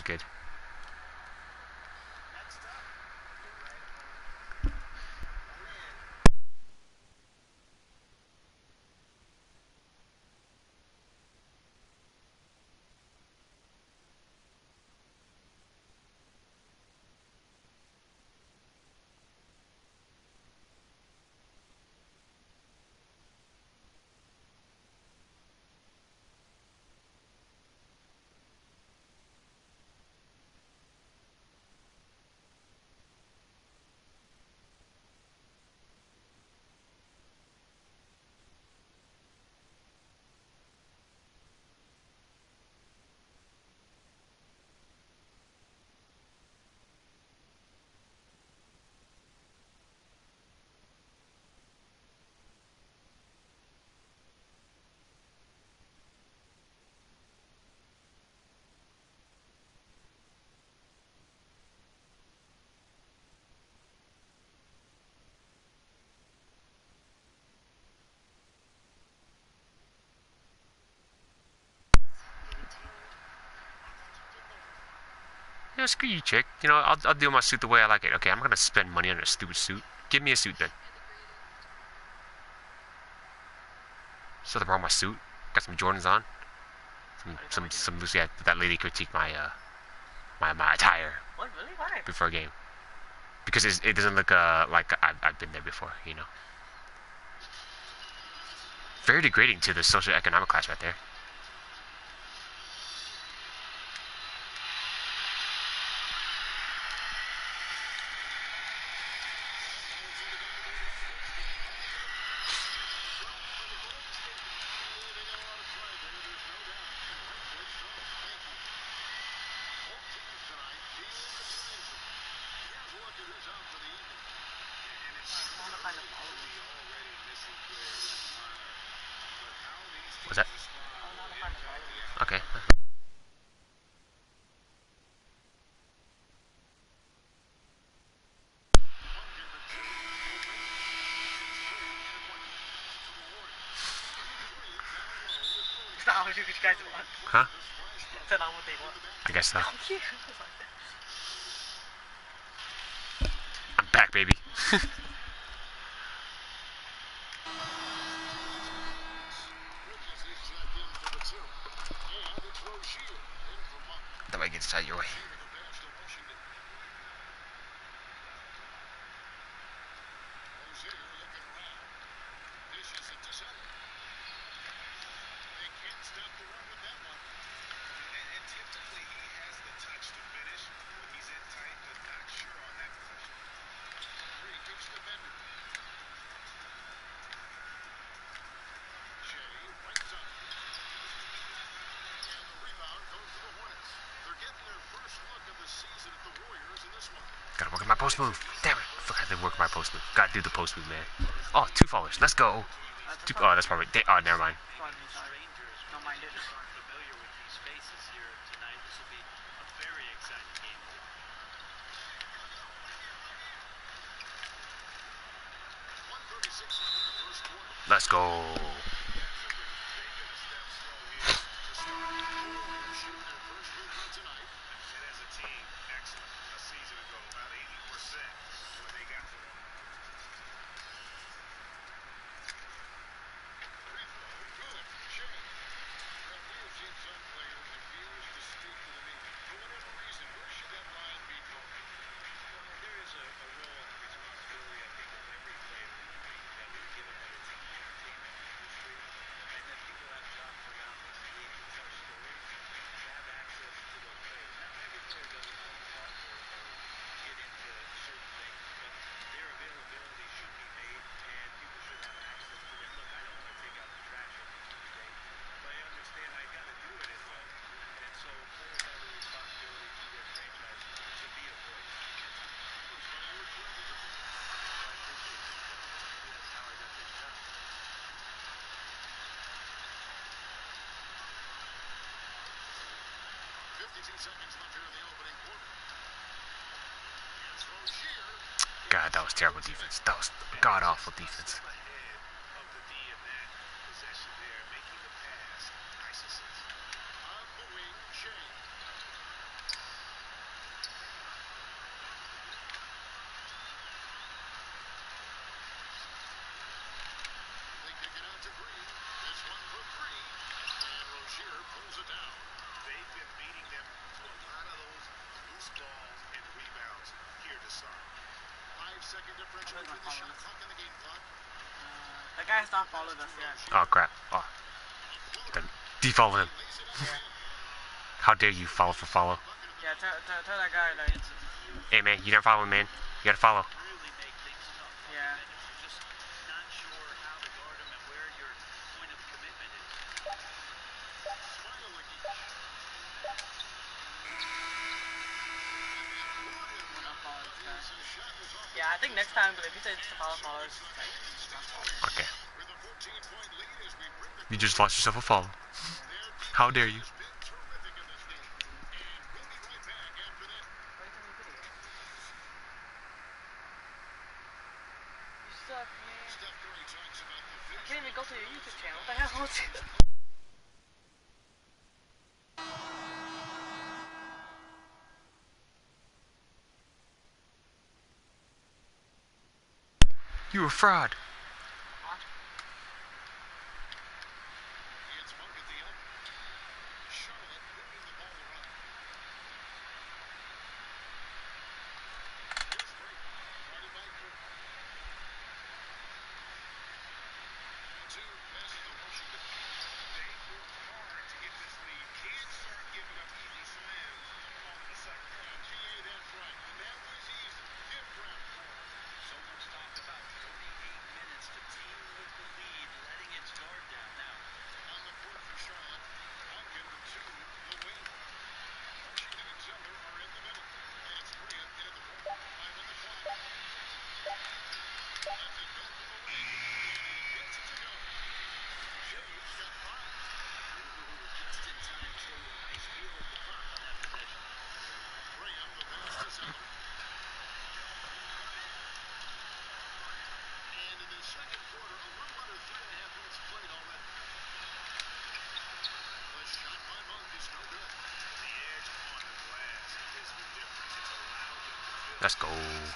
sounds good. You know, screw you, chick. You know, I'll do my suit the way I like it. Okay, I'm gonna spend money on a stupid suit. Give me a suit then. Something wrong with my suit? Got some Jordans on. Some loose. Yeah, that lady critiqued my my attire. What, really? Why? Before a game. Because it doesn't look like I've been there before. You know. Very degrading to the social economic class right there. Was that? Okay. Is that what you guys want? Huh? Is that not what they want? I guess so. Thank you. I'm back, baby. That might get inside your way. Gotta work on my post move. Damn it. I forgot to work my post move. Gotta do the post move, man. Oh, 2 followers. Let's go. Oh, that's probably. Oh, never mind. Don't mind it. Let's go. God, that was terrible defense. That was god awful defense. Where's my followers? That guy's not followed us yet. Oh crap. Oh. Then defollow him. Yeah. How dare you follow for follow? Yeah, tell that guy that. Hey man, you never follow me, man. You gotta follow. Yeah. Yeah, I think next time, but if you say just to follow followers, like, not follow. Okay. You just lost yourself a follow. How dare you? You suck, man. I can't even go to your YouTube channel. What the hell? You a fraud. Let's go.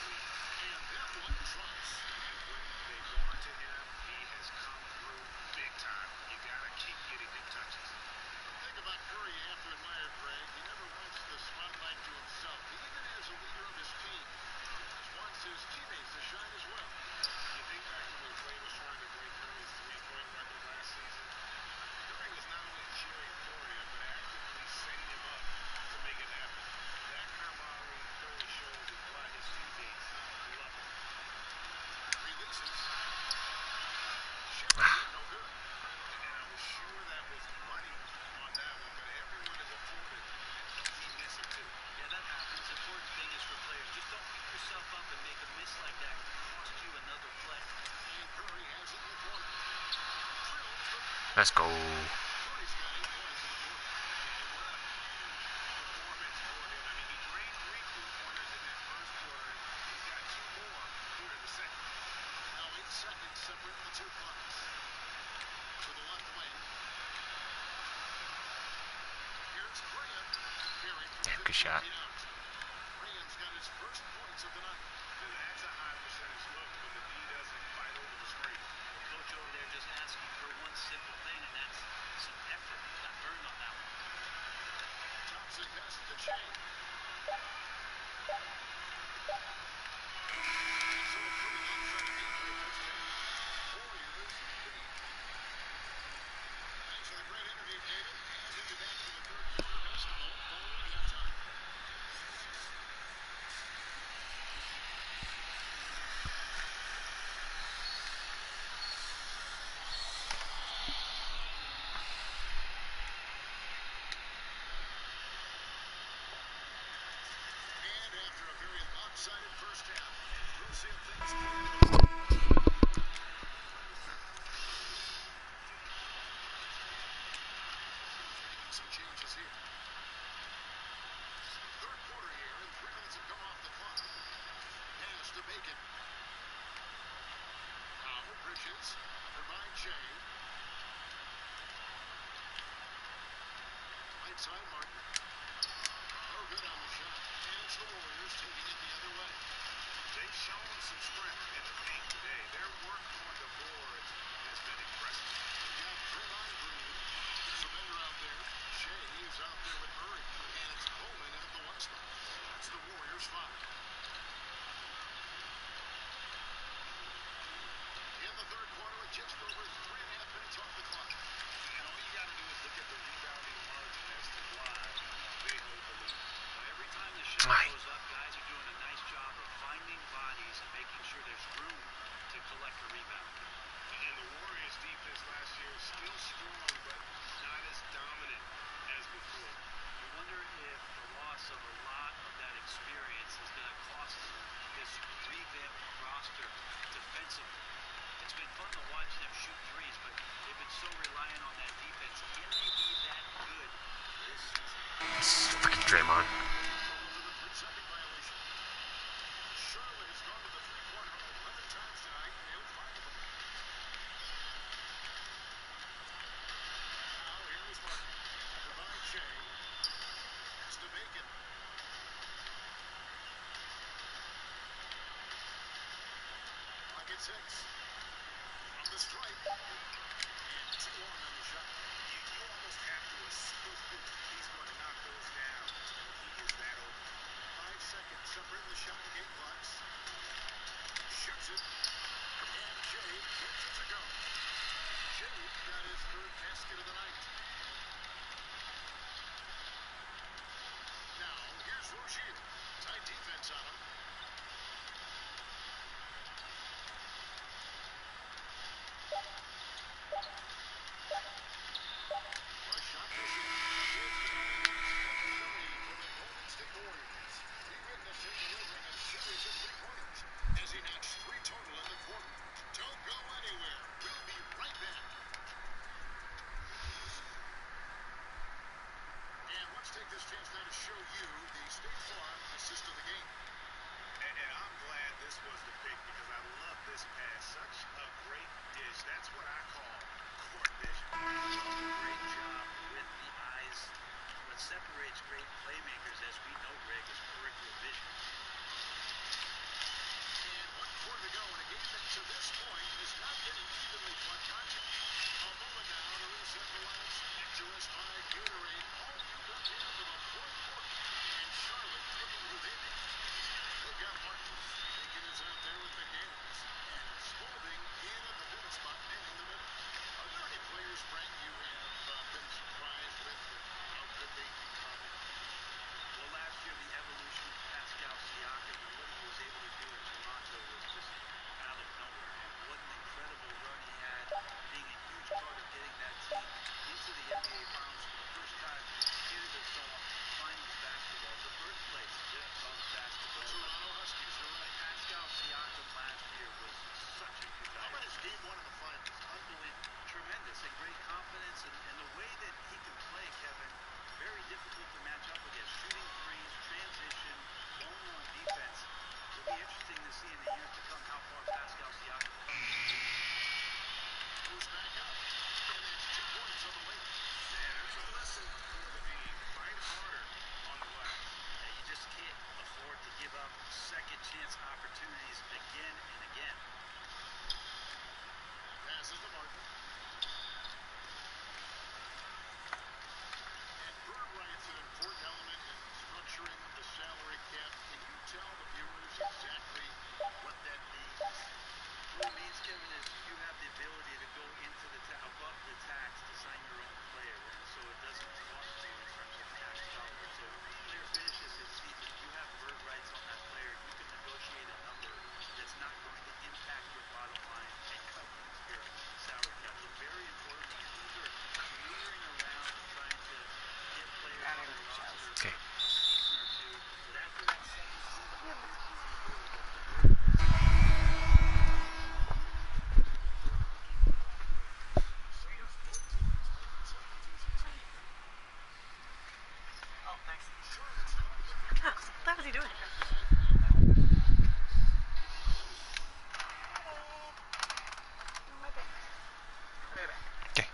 Let's go. Damn, good shot. Draymond. Six from the stripe, and 2 on the shot. You almost have to assume he's going to knock those down. He is that open. 5 seconds separating the shot game clocks. Shoots it, and Jay gets it to go. Jay got his 3rd basket of the night. Now here's Rozier. Tight defense on him. As he knocks 3 total in the quarter. Don't go anywhere. We'll be right back. And let's take this chance now to show you the State Farm assist of the game. And I'm glad this was the pick because I love this pass. Such a great dish. That's what I call court vision. Great job with the eyes. What separates great playmakers, as we know, Greg, is peripheral vision. And 1 quarter to go in a game that to this point has not been an evenly fought contest. A moment now to reset the lines. Picturesque by Gatorade. All fueled up here for the 4th quarter. And Charlotte looking who they need. They've got Martin. Jenkins is out there with McDaniels. And Spalding in at the pivot spot, manning the middle. Are there any players, Frank, you have been surprised with how good they become? Well, last year, the evolution of Pascal Siakam and what he was able to do in Toronto was just out of nowhere. And what an incredible run he had, being a huge part of getting that team into the NBA Finals for the first time here this finals basketball, the birthplace of basketball. The Toronto Huskies, you're right. Pascal Siakam last year was such a huge How about his game 1 in the finals? Unbelievable. Tremendous and great confidence, and the way that he can play, Kevin, very difficult to match up against. Shooting threes, transition, one-on-one defense. It'll be interesting to see in the years to come how far Pascal Siakam comes. Goes back up, and it's 2 points on the way. There's a lesson for the team. Fight harder on the glass. You just can't afford to give up second chance opportunities again and again. Passes to Martin. And Bird Wright's an important element in structuring the salary cap. Can you tell the viewers exactly what that means? What it means, Kevin, is you have the ability to go into above the tax to sign your own player, and so it doesn't cost you in terms of tax dollars. So if a player finishes his season, you have bird rights on that player. You can negotiate a number that's not going to impact your bottom line and cut your salary cap. So very important. Teams are maneuvering around trying to get players on their roster for a season or two, but after that second season, the third season, Oh, thanks. What was he doing? Okay.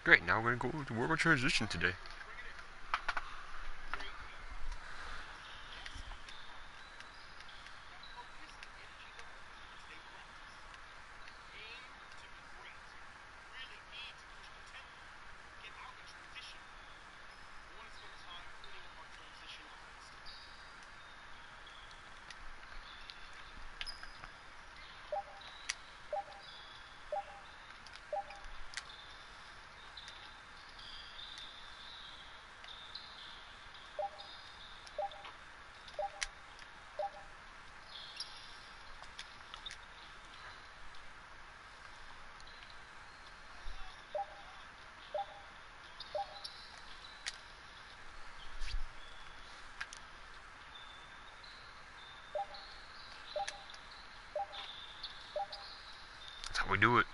Great, now we're gonna go to work on transition today. That's how we do it.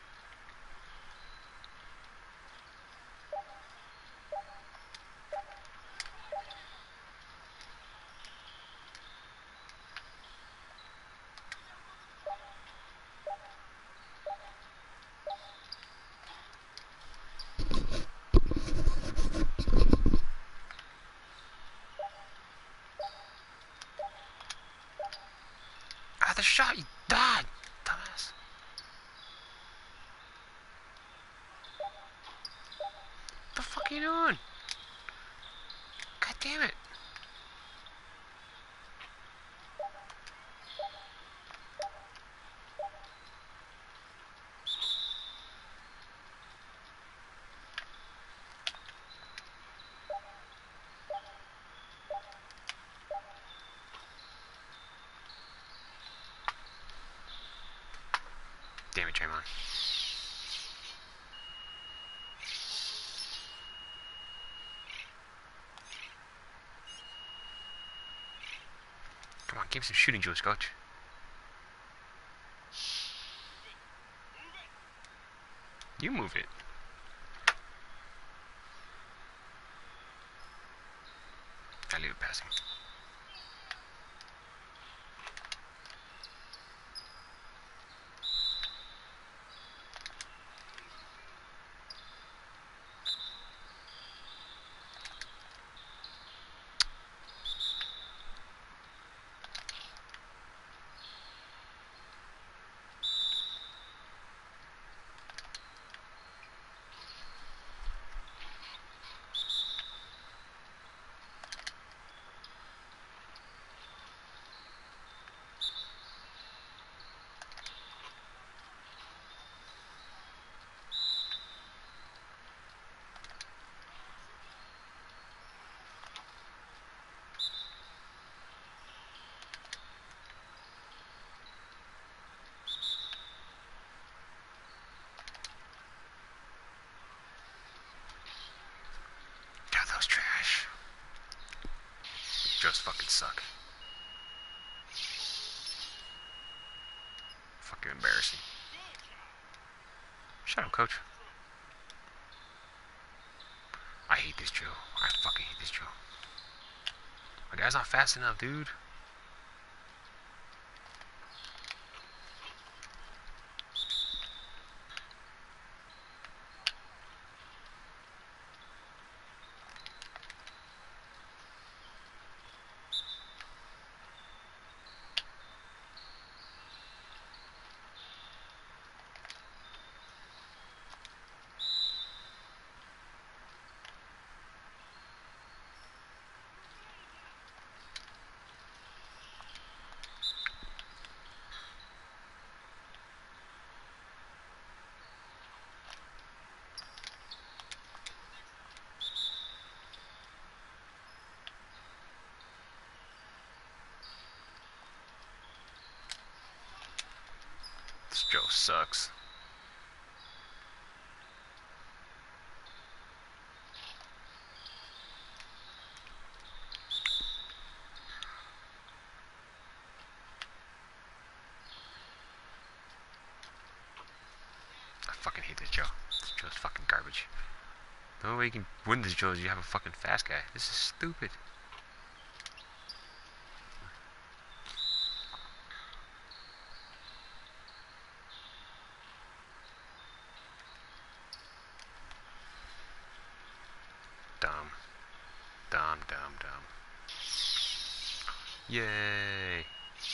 Ah, the shot, you died, dumbass. What the fuck are you doing? God damn it. Damn it, Draymond. Come on, give me some shooting juice, coach. You move it. I leave it passing. God, that was trash. Just fucking suck. Fucking embarrassing. Shut up, coach. I hate this drill. I fucking hate this drill. My guy's not fast enough, dude. This drill sucks. I fucking hate this drill. This drill is fucking garbage. The only way you can win this drill is you have a fucking fast guy. This is stupid. Yay!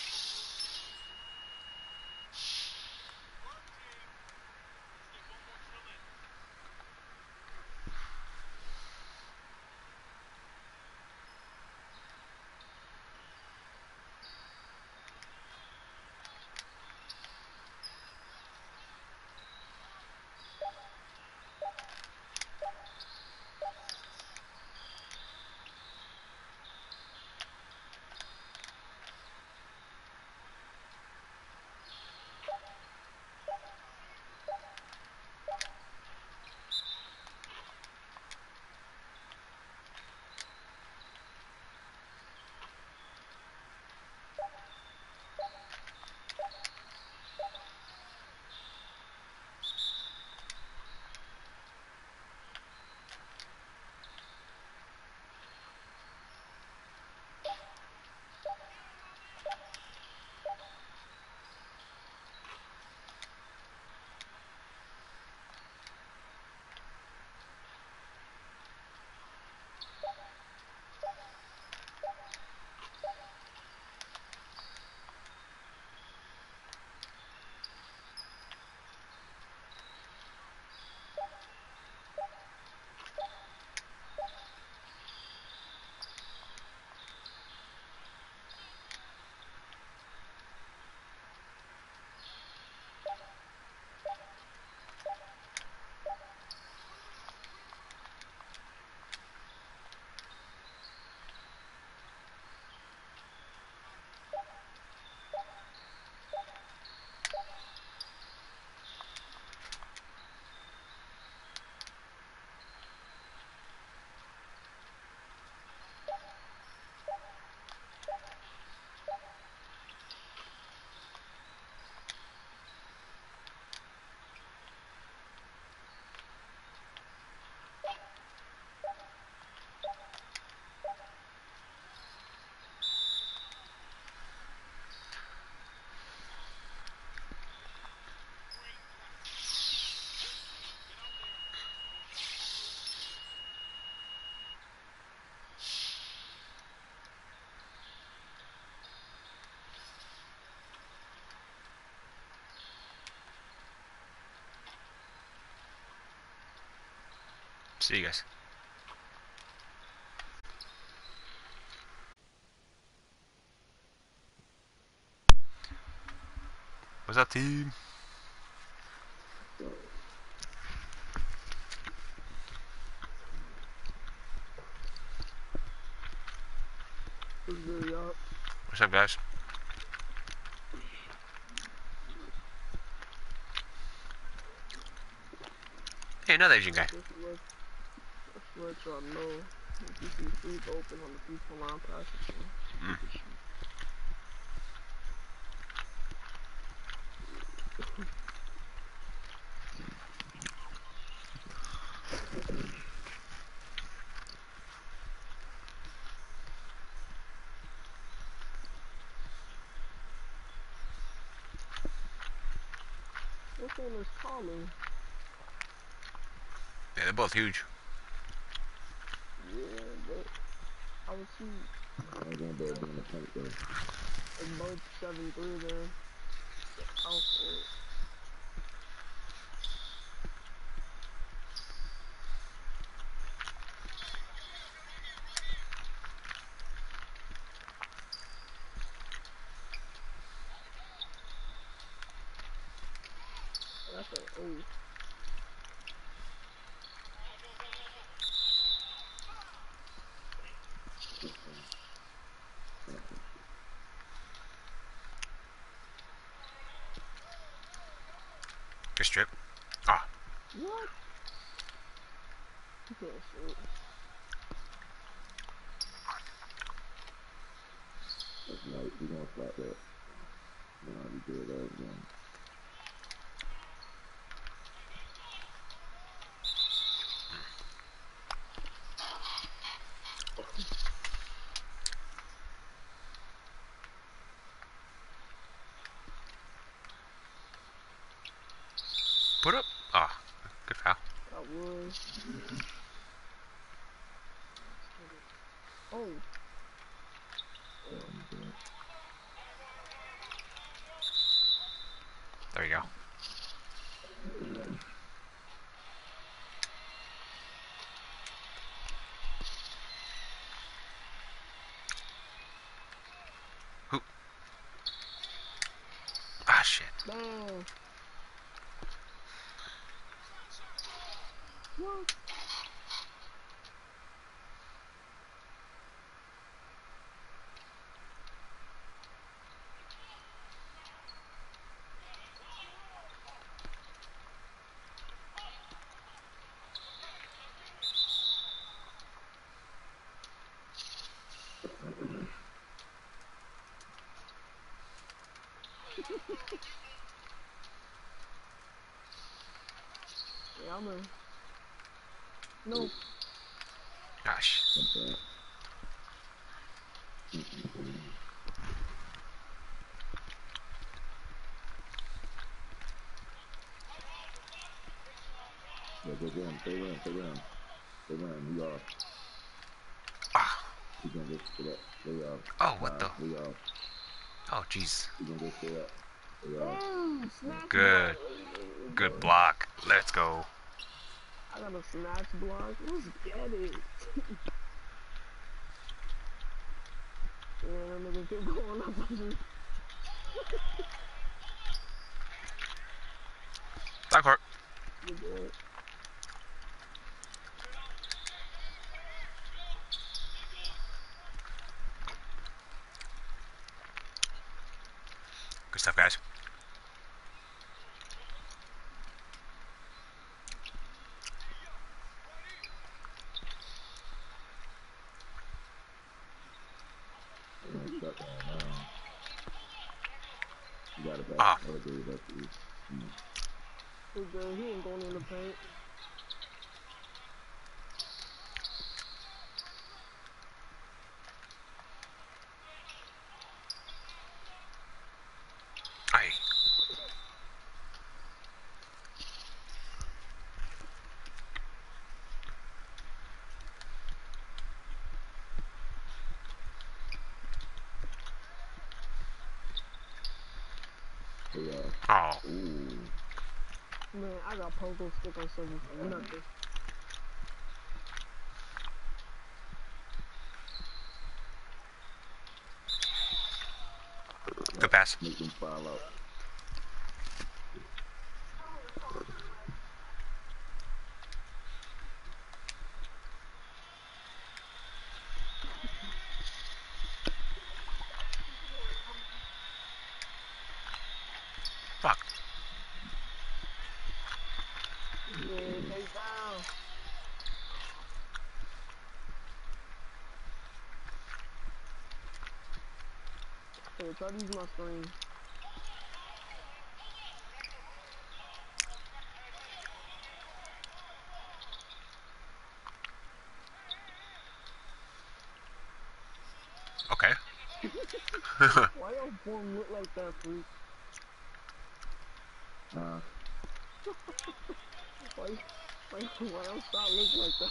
See you guys. What's up, team? What's good, y'all? What's up, guys? Hey, another Asian guy. Just to let y'all know, if you see freeze open on the people line passage. This one is calling. Yeah, they're both huge. Yeah, but I would see. It's both 7-3 there. Household. That's an ace. Good strip. Ah. What? You can't shoot. Put up. Ah. Good foul. I would. Oh. Who? Ah, shit. Man. What? Yeah, I'm in. No. Gosh. Yeah, go get him. Stay with him. Stay with him. Stay with him. We off. Ah. He's gonna go stay up. Stay off. Oh, what the? We off. Oh, jeez. He's gonna go stay up. Stay off. Damn, snatch Good. block. Good block. Let's go. I got a snatch block. Let's get it. Yeah, that nigga keep going up. Backcourt. You good? Good stuff, guys. Shut down now. You got it back. Ah. Oh, dude, that's you. He good. He ain't going in the paint. Aye. Stay off. Oh. Ooh. Man, I got pogo stick on silver for nothing. Good pass. Make them file out. Fuck. Yeah, take down. Here, try to use my screen. Okay. Why your form look like that, freak? Why your style look like that?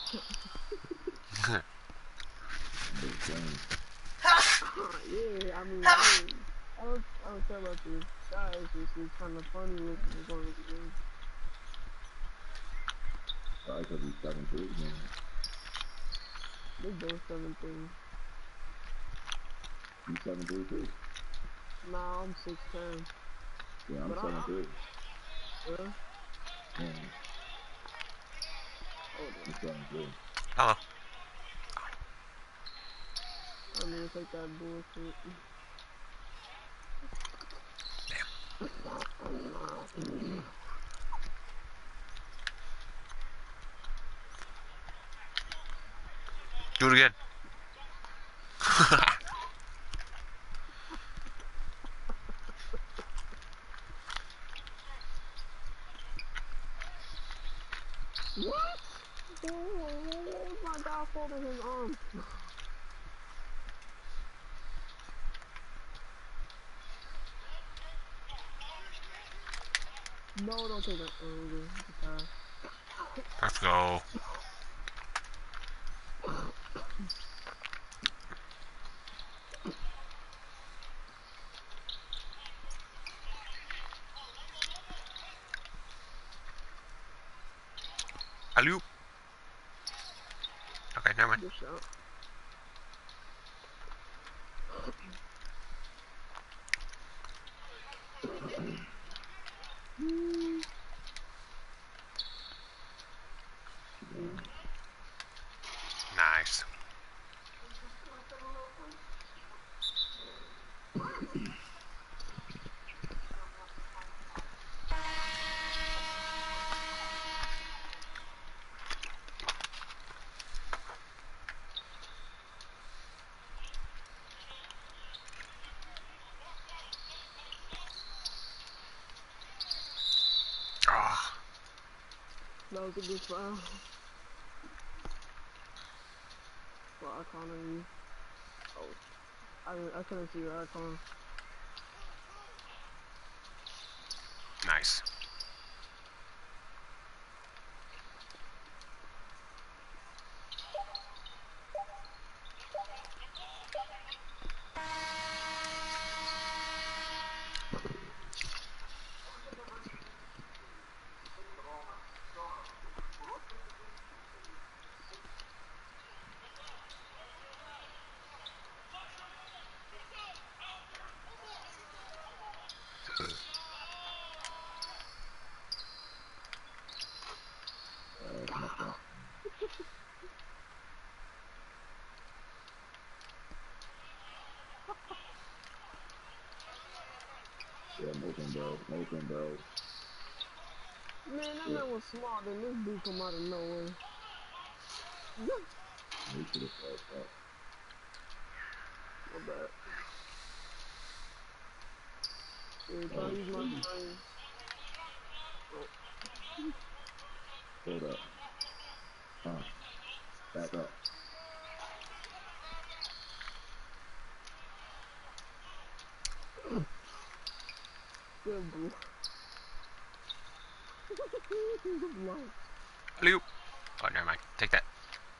Yeah, I mean, I don't care about your style. It's just kind of funny looking as long as it is. Probably because he's 7'3", man. They both 7'3". You 7'3" too? Nah, I'm 6'10". Yeah, I'm But 7'3". Yeah? Yeah, Hold I'm on. 7'3". Hello. I don't even take that bullshit. Do it again. What? Oh my god, folded his arm. No, don't take that. Oh, okay. Let's go. Alley-oop. Okay, never mind. Good shot. Nice. Oh, That was a good foul. What icon are you? Oh, I couldn't see your icon. nice. Come on. Yeah, smoking, bro. Man, that Yeah, man was smart, then this dude come out of nowhere. he should have passed that. My bad. Yeah, try to use my screen. Oh, Hold up. Back up. good block. Good block. Alley-oop. Oh, never mind. Take that.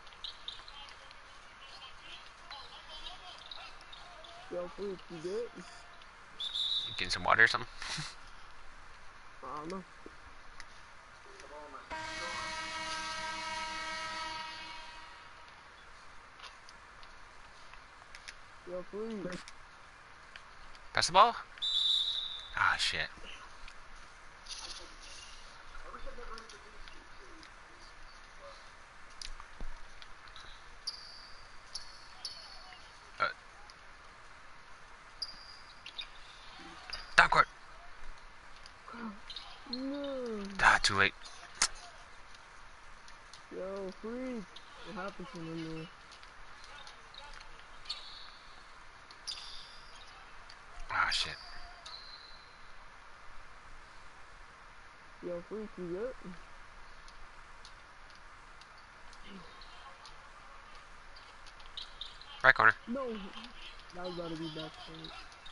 Yo, freak, you good? You getting some water or something? I don't know. Yo, freak. Pass the ball? Ah, shit. Uh, down court. No. Ah, too late. Yo, freak. What happened to him, man? Ah, shit. Yo, freak, you good? Right corner. No. That was about to be backstage.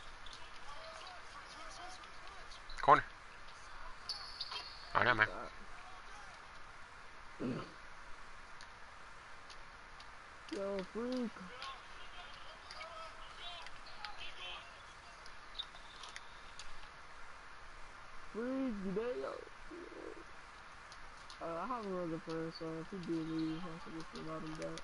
Corner. Oh, never mind. Shot. Yo, freak. Freak, you there, yo? I have another friend, so if he do leave, I should just invite him back.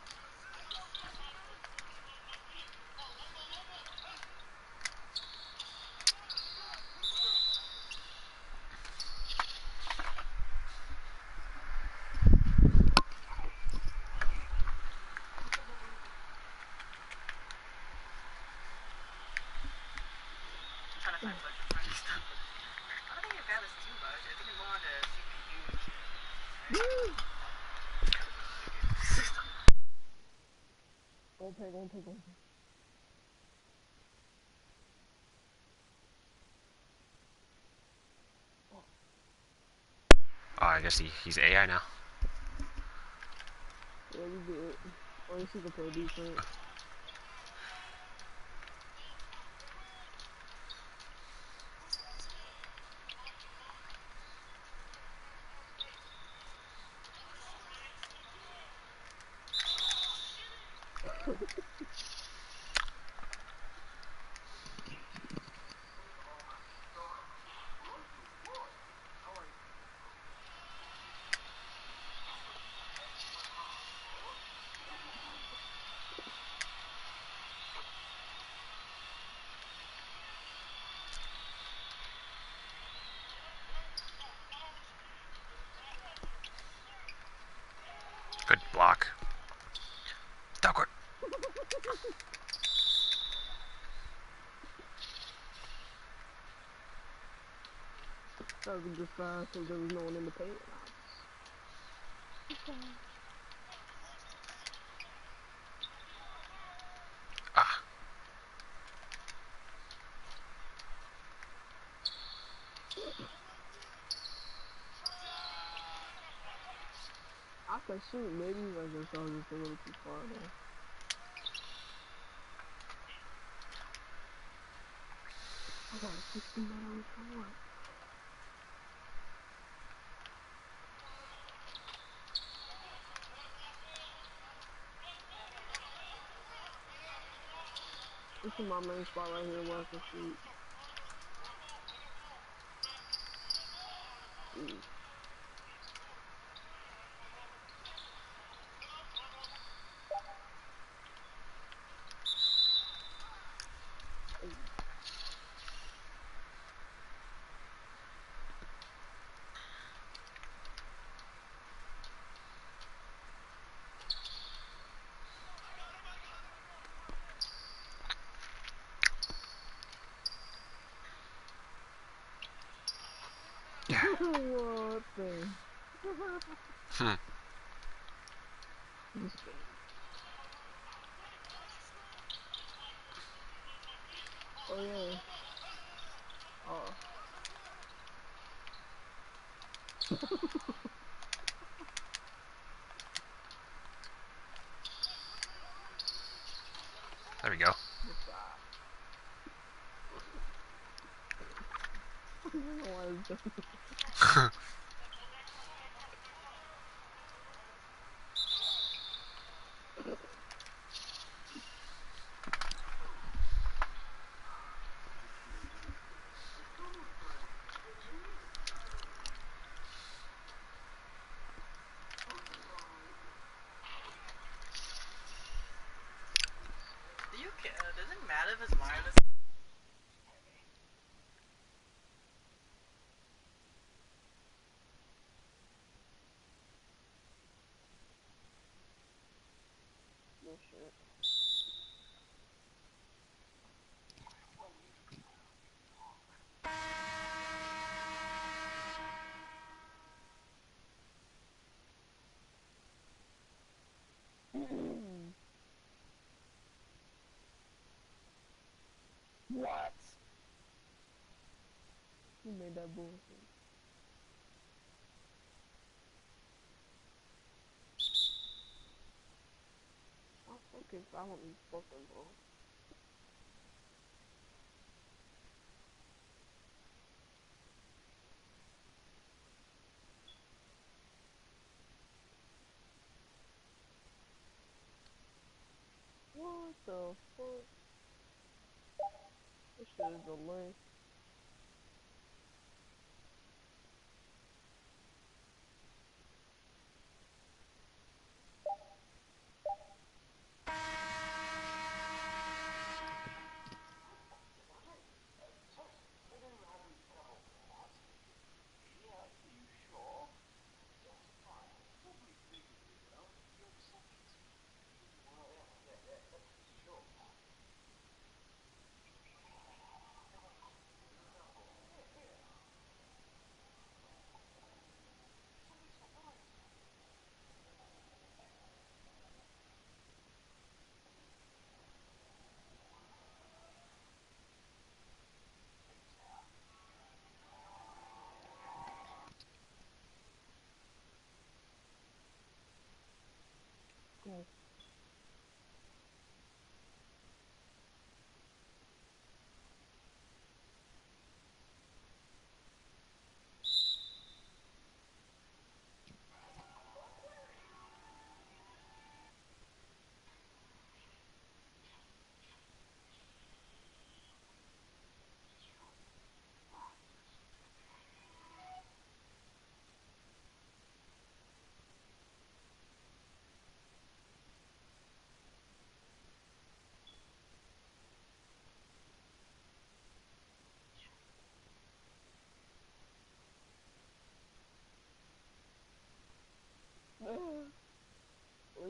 I'm trying to find budget friendly stuff. I don't think your balance too much. I think it's more on the CPU and shit. Go pay, go pay, go pay. Oh, I guess he's AI now. Yeah, we good. Or you see the play defense. Good block. Stalker. That was a good foul because there was no one in the paint. Ah. I could shoot, maybe, but I guess I was just a little too far there. I got a 16 man on the floor. This is my main spot right here where I can shoot. What the? Hmm. This game. Oh yeah. Oh. There we go. Good shot. I don't know why it's just Does it matter if it's wireless? no shit. What? Who made that bullshit? I fucking found these fucking bro. What the fuck? This shit is a lame.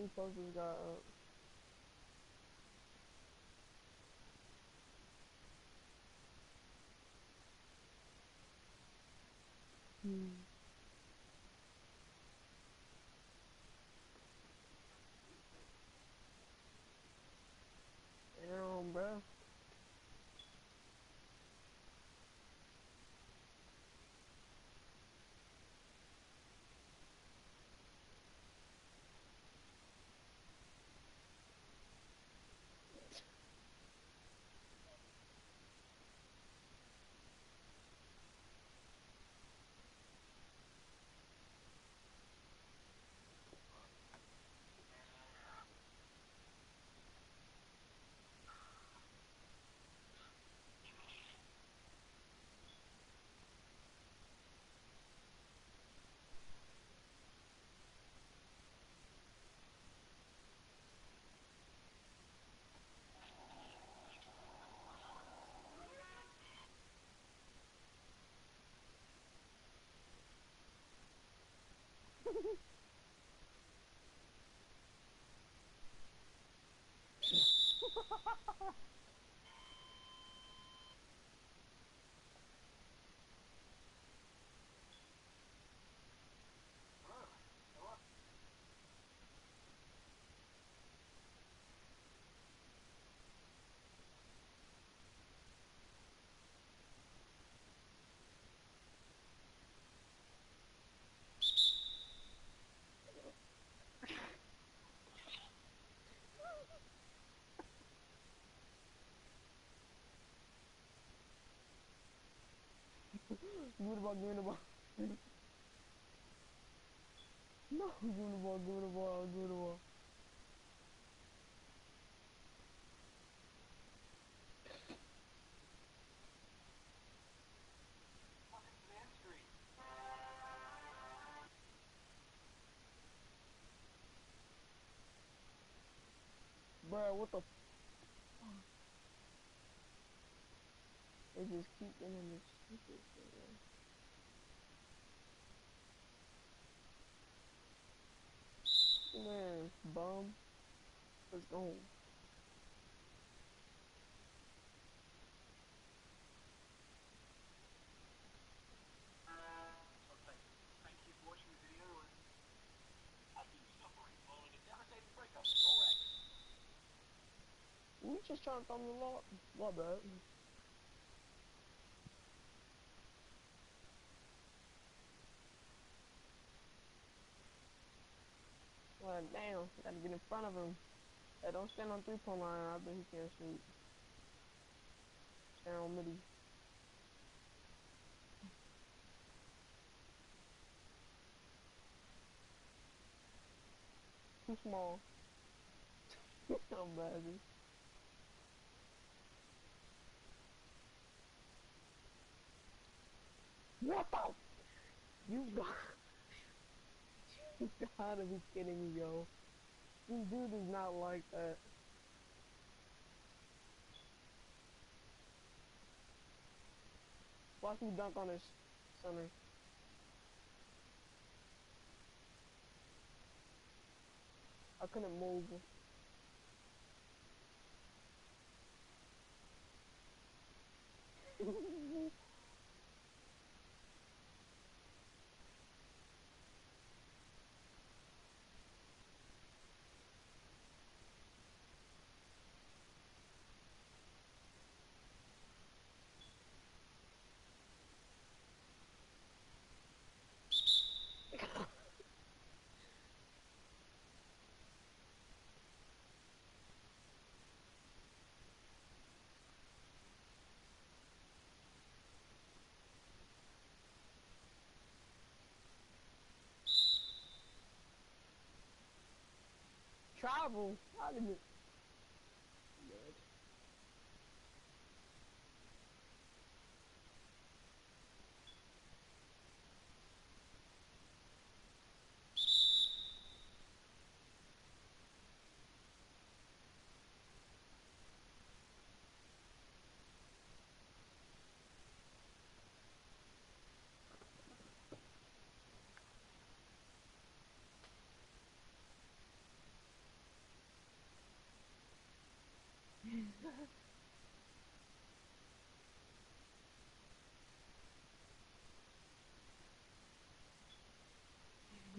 many posts we got up? Damn, bro. Give me the ball, give me the ball. No, give me the ball, give me the ball, give me the ball. Bro, what the f? They just keep getting this stupid shit, man. Man, bum. Let's go. Thank you for watching the video. Have you suffering following a devastating breakup with your ex? We just trying to throw me a lot. My bad. Well, damn, gotta get in front of him. Hey, don't stand on 3-point line. I bet he can't shoot. Stand on midi. Too small. I'm bad. What the? You got. You gotta be kidding me, yo. This dude is not like that. Watch me dunk on his center. I couldn't move. Travel. I didn't.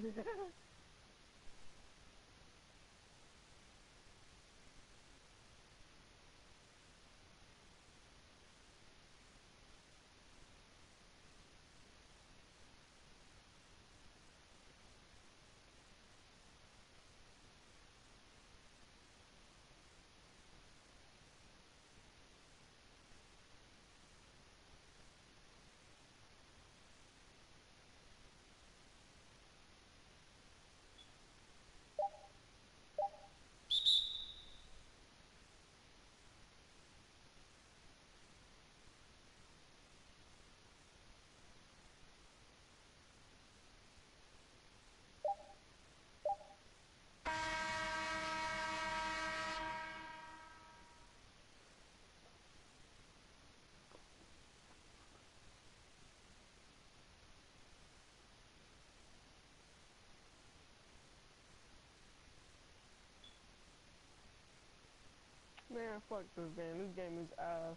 Man, fuck this game. This game is ass.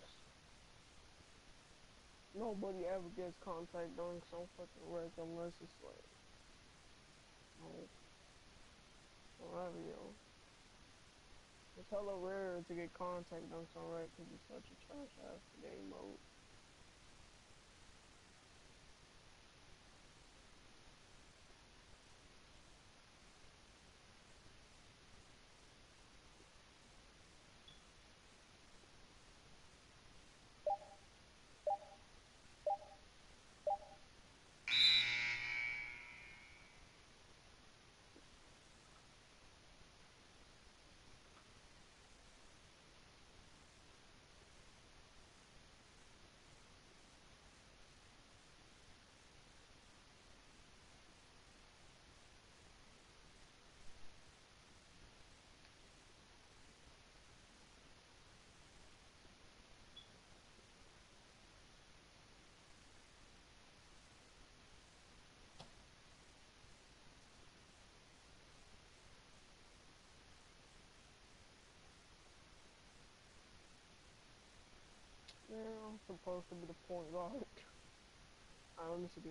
Nobody ever gets contact during some fucking wreck unless it's like, no, whatever, yo. It's hella rare to get contact during some wreck because it's such a trash ass game mode. Yeah, I'm supposed to be the point guard. Alright, let me see.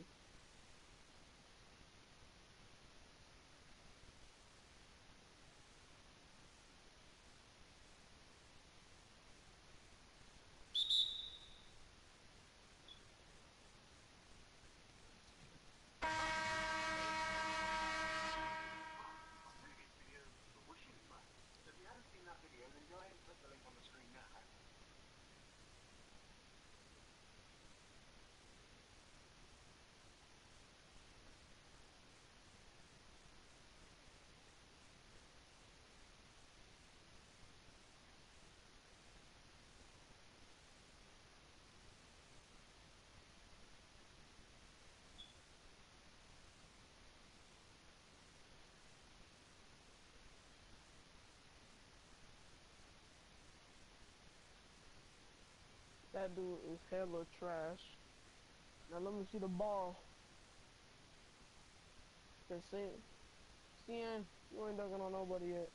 That dude is hella trash. Now let me see the ball. That's it. CN, you ain't dunking on nobody yet.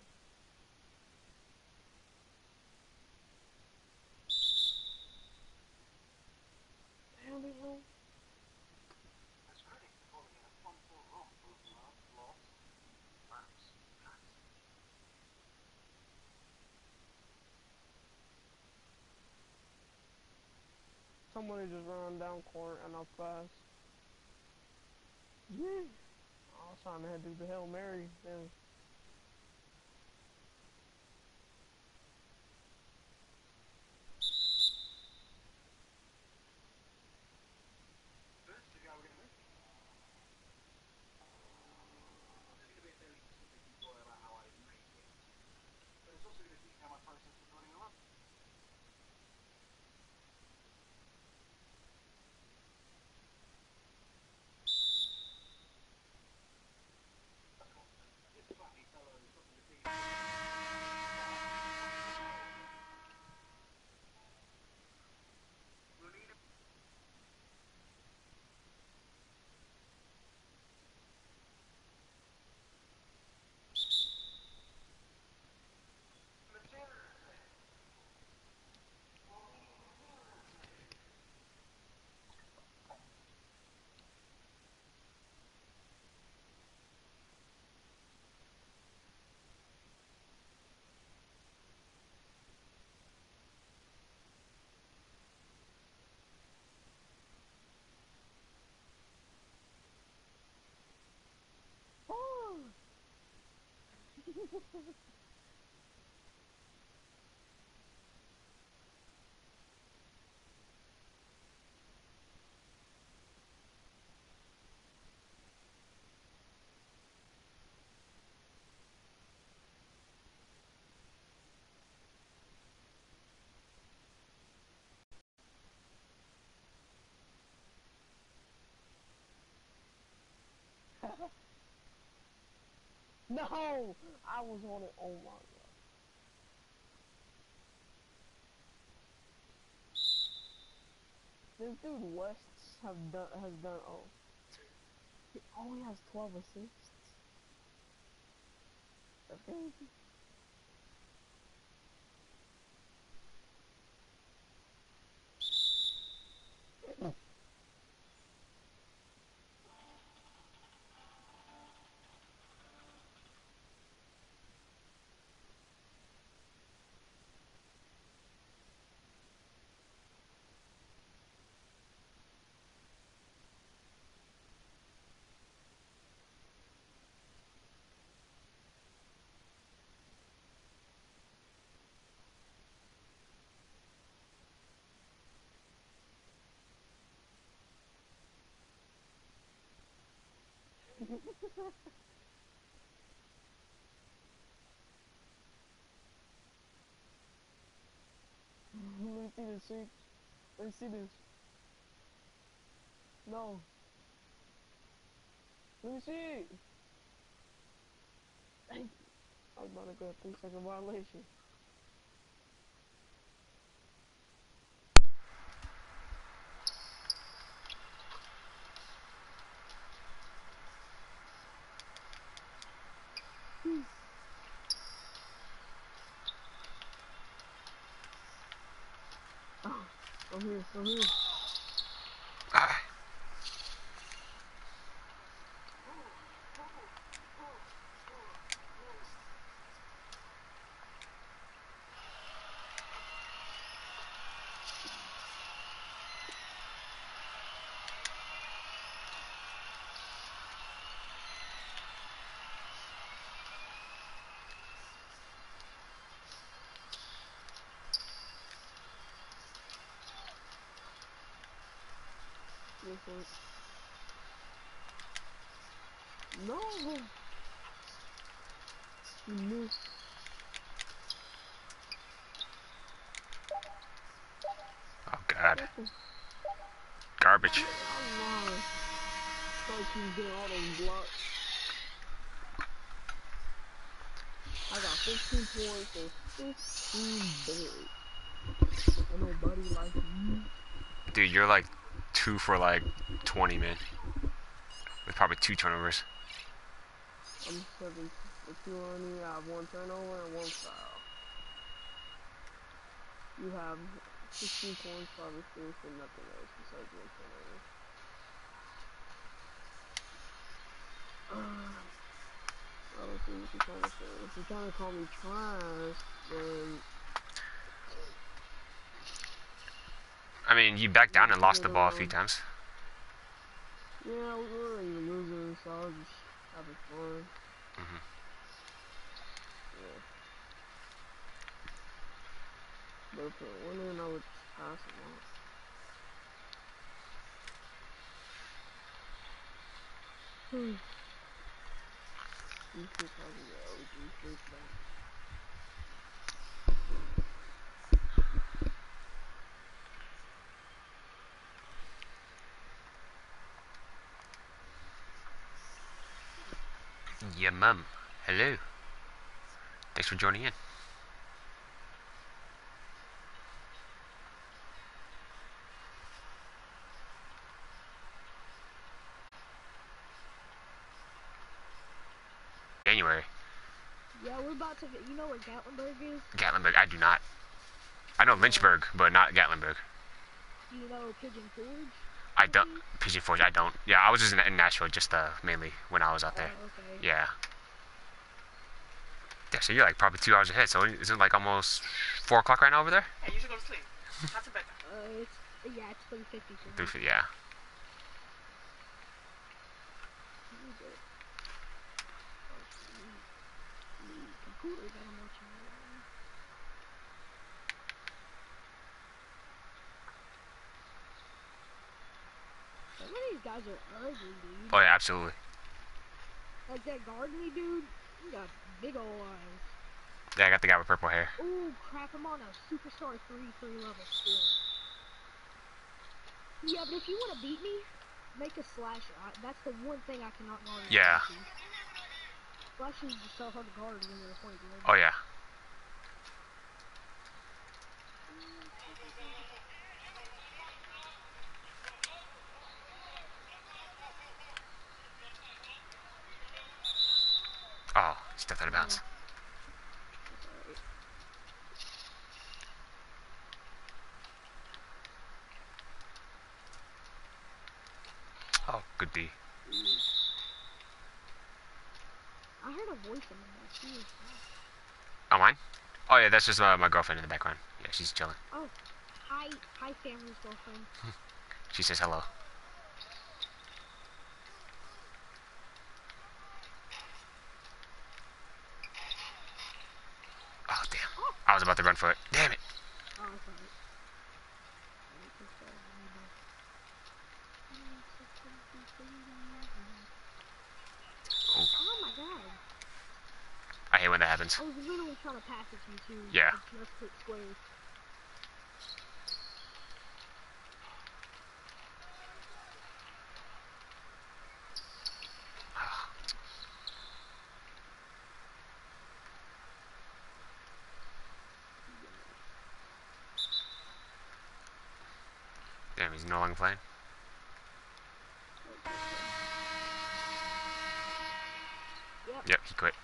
Damn it, bro. Somebody just ran down court and up fast. Yeah. I was trying to do the Hail Mary then. No, I was on it. Oh my god. This dude West has done. Oh, he only has 12 assists. That's crazy. Let me see this shit. Let me see this. No. Let me see. Thank you. I was about to go 3-second violation. Oh, I'm here. I'm here. Ah. This one. No. You missed. Oh god. What the? Garbage. Oh, thought she was getting all those blocks. I got 15 points and 15 berries. And nobody like you. Dude, you're like 2 for like 20, man. With probably 2 turnovers. I'm 7. If you only have 1 turnover and 1 foul. You have 16 points, 5 assists, and nothing else besides 1 turnover. I don't see what you're trying to say. If you're trying to call me trash, then I mean, you backed down and lost get the ball a few around. times. Yeah, we weren't even losing, so I was just having fun. Mhm. Yeah. But if we're winning, I would just pass them off. You should probably get OG shit back. Yeah, mum. Hello. Thanks for joining in. January. Yeah, we're about to get. You know where Gatlinburg is? Gatlinburg, I do not. I know Lynchburg, but not Gatlinburg. Do you know Pigeon Forge? I don't. Pigeon Forge, I don't. Yeah, I was just in Nashville, just mainly when I was out there. Oh, okay. Yeah. Yeah, so you're like probably 2 hours ahead. So isn't it like almost 4 o'clock right now over there? Hey, you should go to sleep. Not to bed. It's 3:50. So 3:50, yeah. cooler that I'm watching right now. Some of these guys are ugly, dude. Oh yeah, absolutely. Like that gardening dude, he got big ol' eyes. Yeah, I got the guy with purple hair. Ooh, crap, I'm on a Superstar 3 level score. Yeah, but if you want to beat me, make a slasher. That's the one thing I cannot guard. Yeah. Slashers are so hard to guard when you're a point guard. Oh yeah. Oh, stepped out of bounds. Oh, good D. I heard a voice in the back. Who is that? Oh, mine? Oh yeah, that's just my girlfriend in the background. Yeah, she's chilling. Oh, hi, family's girlfriend. She says hello. Oh damn! Oh. I was about to run for it. Damn it! Oh, sorry. Oh, Oh my god. I hate when that happens. I was literally trying to pass it to you too. Yeah. I just clicked square. Damn, he's no longer playing. Yep. Yep, he quit.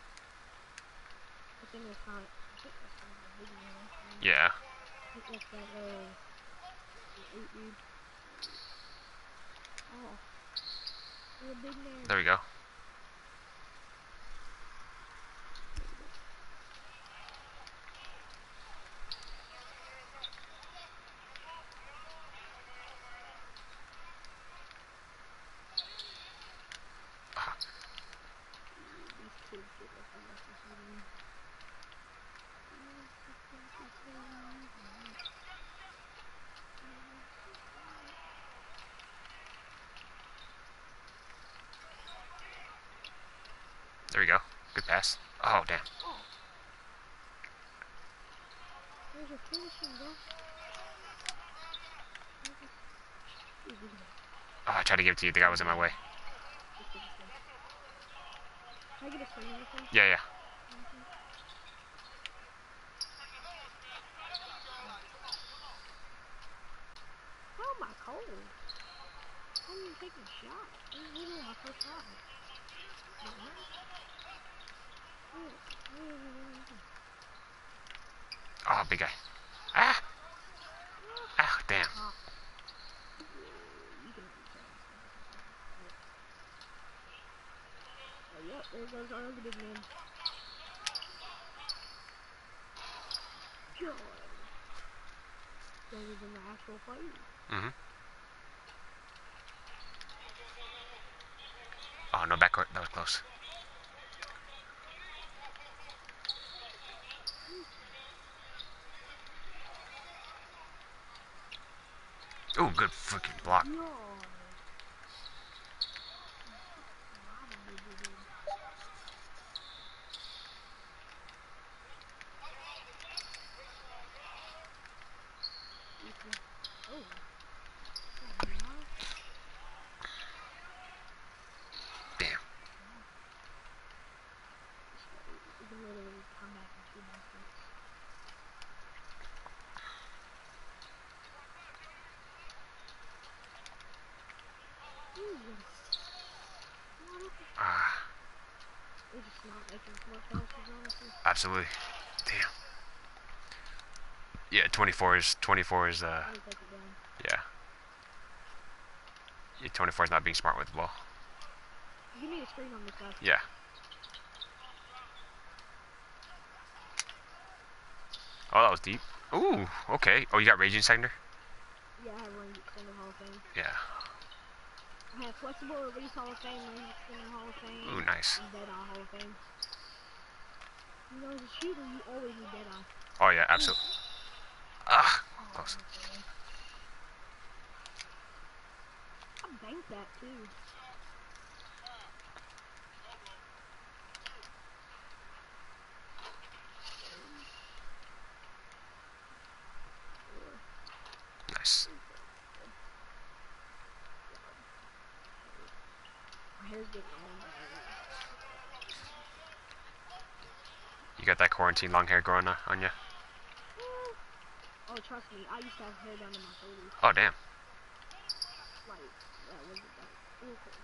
I think that's not. I think that's not a big one. Yeah. I think that's that, the 8 dude. Oh. You're a big man. There we go. Ah, These kids get like the rest of the there we go. Good pass. Oh damn. Oh. There's a finishing, bro. Oh, I tried to give it to you. The guy was in my way. Can I get a screen on this one? Yeah, yeah. How am I cold? I haven't even taken a shot. This is literally my first shot. Oh, big guy. Ah! Ah, damn. Oh, yep, there goes our other big man. God. Better than the actual fight. Mm-hmm. Oh, no backcourt. That was close. Ooh, good freaking block. God. Oh. Damn. We can literally come back in 2 baskets. Ah, They're just not making smart passes, honestly. absolutely. Damn. Yeah, 24 is Let me take it down. yeah. Yeah, 24 is not being smart with the ball. Give me a screen on this guy. Yeah. Oh, that was deep. Ooh, okay. Oh, you got Raging Sector? Yeah, I have Range Extender Hall of Fame. Yeah. I have Flexible Release Hall of Fame, Range Extender Hall of Fame. Ooh, nice. And Dead Eye Hall of Fame. You know, as a shooter, you always need dead eye. Oh yeah, absolutely. Ah, Oh, close. okay. I banked that too. Nice. My hair's getting long. You got that quarantine long hair growing on you? Oh, trust me, I used to have hair down to my shoulders. Oh damn. Like, that was about 4 quarters.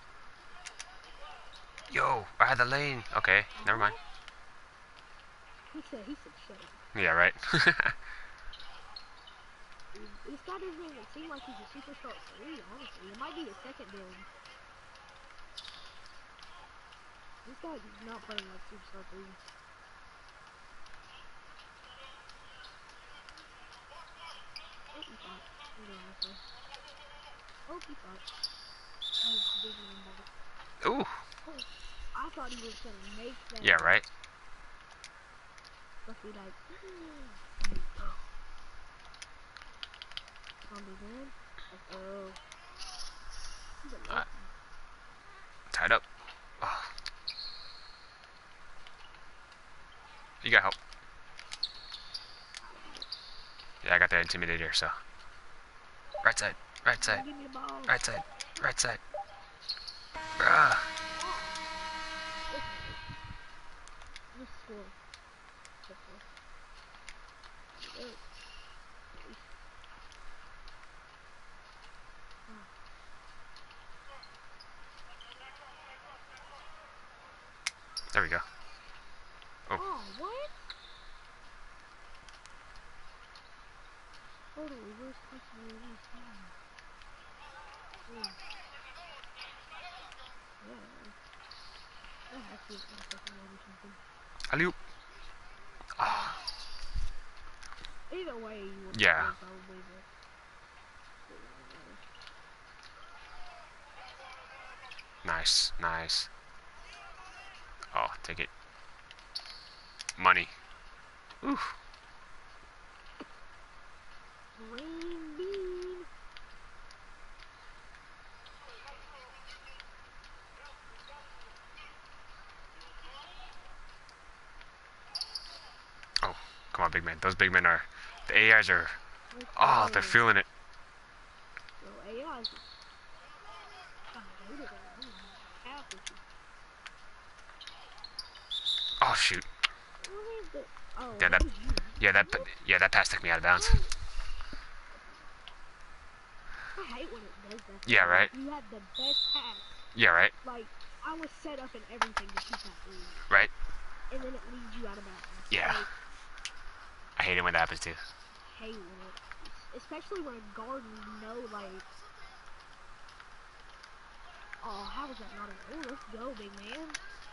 Yo, I had the lane. Okay, never mind. He said, shut up. Yeah, right. Dude, this guy doesn't even seem like he's a superstar at 3, honestly. It might be his second build. This guy is not playing like superstar 3. Oh, he thought. I'm going this way. Oh, he thought. He was digging in bubble. Ooh. Oh, I thought he was gonna make that. Yeah, right. Must be like, zombie man. Oh. He's a lucky. Tied up. Oh. You got help. Yeah, I got the intimidator, so. Right side, right side, Give me the ball. right side, right side. Ah. Let's score. Let's score. There we go. There we go. Oh, what? Totally, where's customer release? Yeah. That has to be customer release something. Alley-oop. Ah. Either way, you would Yeah. probably Nice, nice. Oh, take it. Money. Oof. Green bean. Oh, come on, big man. Those big men are. The AIs are. Oh, they're feeling it. So AI's. I hate it. I'm half of you. Oh shoot. What is it? Oh, Yeah, that. was you. Yeah, that pass took me out of bounds. I hate when it does that. Yeah, right. You had the best pass. Yeah, right. Like, I was set up and everything to shoot that three. Right. And then it leads you out of bounds. Yeah. Like, I hate it when that happens too. hate when it. Especially when a guard, you know, like. Oh, how was that not an. Oh, let's go, big man.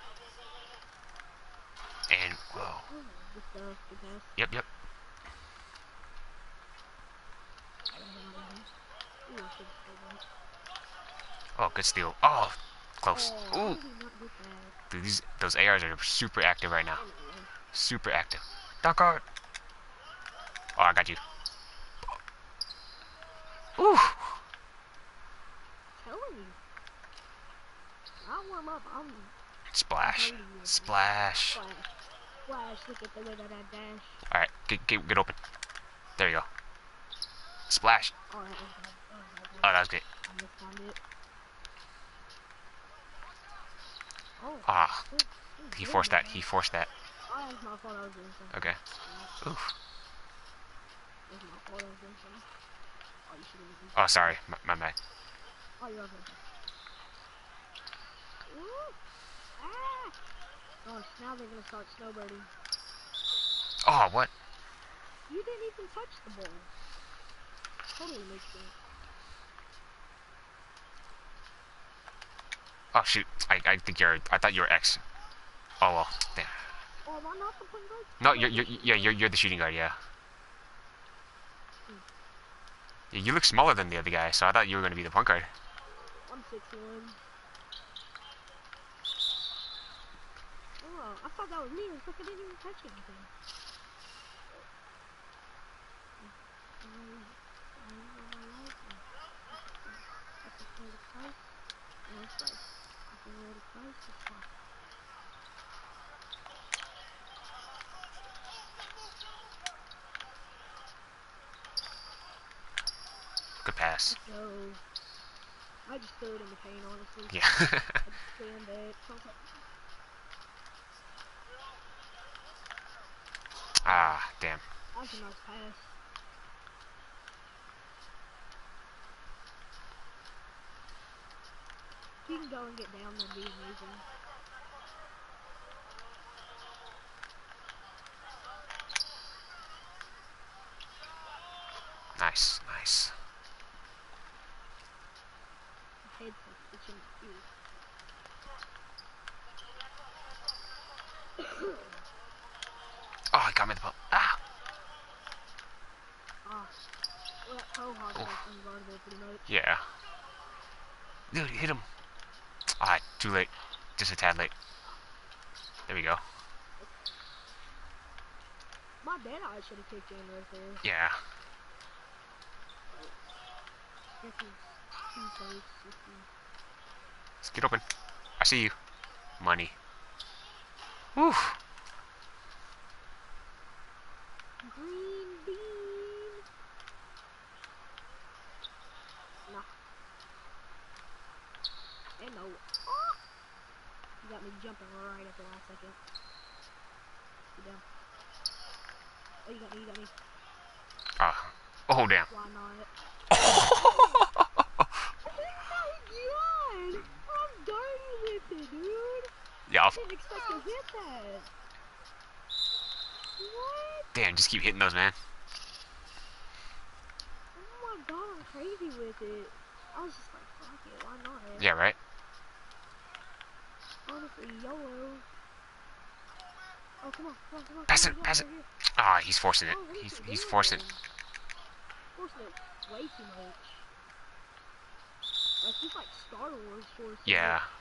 And whoa. Oh, good stuff. Good pass. Yep, yep. Ooh, I should've stayed right. Oh, good steal. Oh, close. Oh, how Ooh. did he not get that? Dude, those ARs are super active right now. I know. Super active. Dunk guard. Oh, I got you. Ooh. Telling you. I warm up. I'm Splash. hating you. Splash. Flash. Flash. Look at the way that I dash. Alright, get open. There you go. Splash. Oh, that was bad. Oh, that was great. I mistimed it. Oh. Ah, good- he good, forced that. man. He forced that. Oh, that was my fault. I was doing something. Okay. Yeah, Oof. that was my fault. I was doing something. Oh, you should have. Oh, sorry. My bad. Oh, you're okay. Ooh. Ah! Gosh, now they're gonna start snowbirding. Oh, what? You didn't even touch the ball. Totally makes sense. Oh, shoot. I think I thought you were X. Oh, well. Damn. Oh, am I not the point guard? No, you're the shooting guard, yeah. Yeah, you look smaller than the other guy, so I thought you were going to be the point guard. I'm 6'1". Oh, Oh, I thought that was me. It's like I didn't even touch anything. Good pass. So, I just threw it in the paint, honestly. Yeah. I just scanned it. So I was like, Ah, damn. that was a nice pass. If you can go and get down, that'd be amazing. Nice, nice. My headset's itching my ear. Oh, he got me the ball. Ah! Ah. Well, that pro hog was unguardable pretty much. Yeah. Dude, hit him. Ah, too late. Just a tad late. There we go. My bad, I should have kicked in right there. Yeah. Guess he's too close. Let's get open. I see you. Money. Whew. Green bean. Nah. And no. Oh! You got me jumping right at the last second. Get down. Oh, you got me, you got me. Ah. Oh, damn. Why not? Oh my god! I'm dirty with it, dude! Yeah, I didn't expect to hit that. What? damn, just keep hitting those, man. Oh my god, I'm crazy with it. I was just like, fuck it, why not? Yeah, right? Honestly, YOLO. Oh, come on, come on, come on. Pass come it, on, pass right it. here. Ah, he's forcing it. Oh, what is He's he forcing it. doing? Forcing it way too much. Like, he's like Star Wars forcing Yeah. it.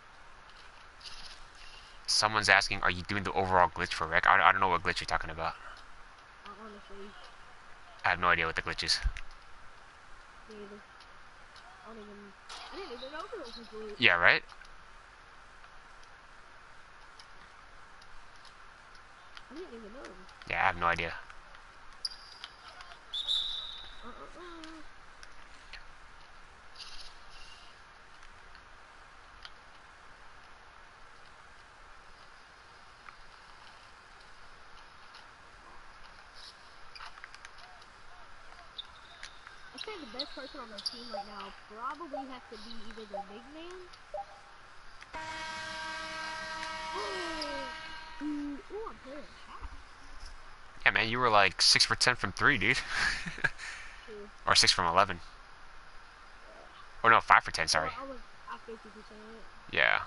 Someone's asking, are you doing the overall glitch for Rec? I don't know what glitch you're talking about. Honestly, I have no idea what the glitch is. me either. I didn't even know there was a glitch. Yeah, right? I didn't even know. Yeah, I have no idea. I say the best person on their team right now probably has to be either the big man. Oh, dude. Ooh, I'm playing half. Yeah, man, you were like 6 for 10 from 3, dude. True. Or 6 from 11. Or no, 5 for 10, sorry. I was at 50%. Yeah.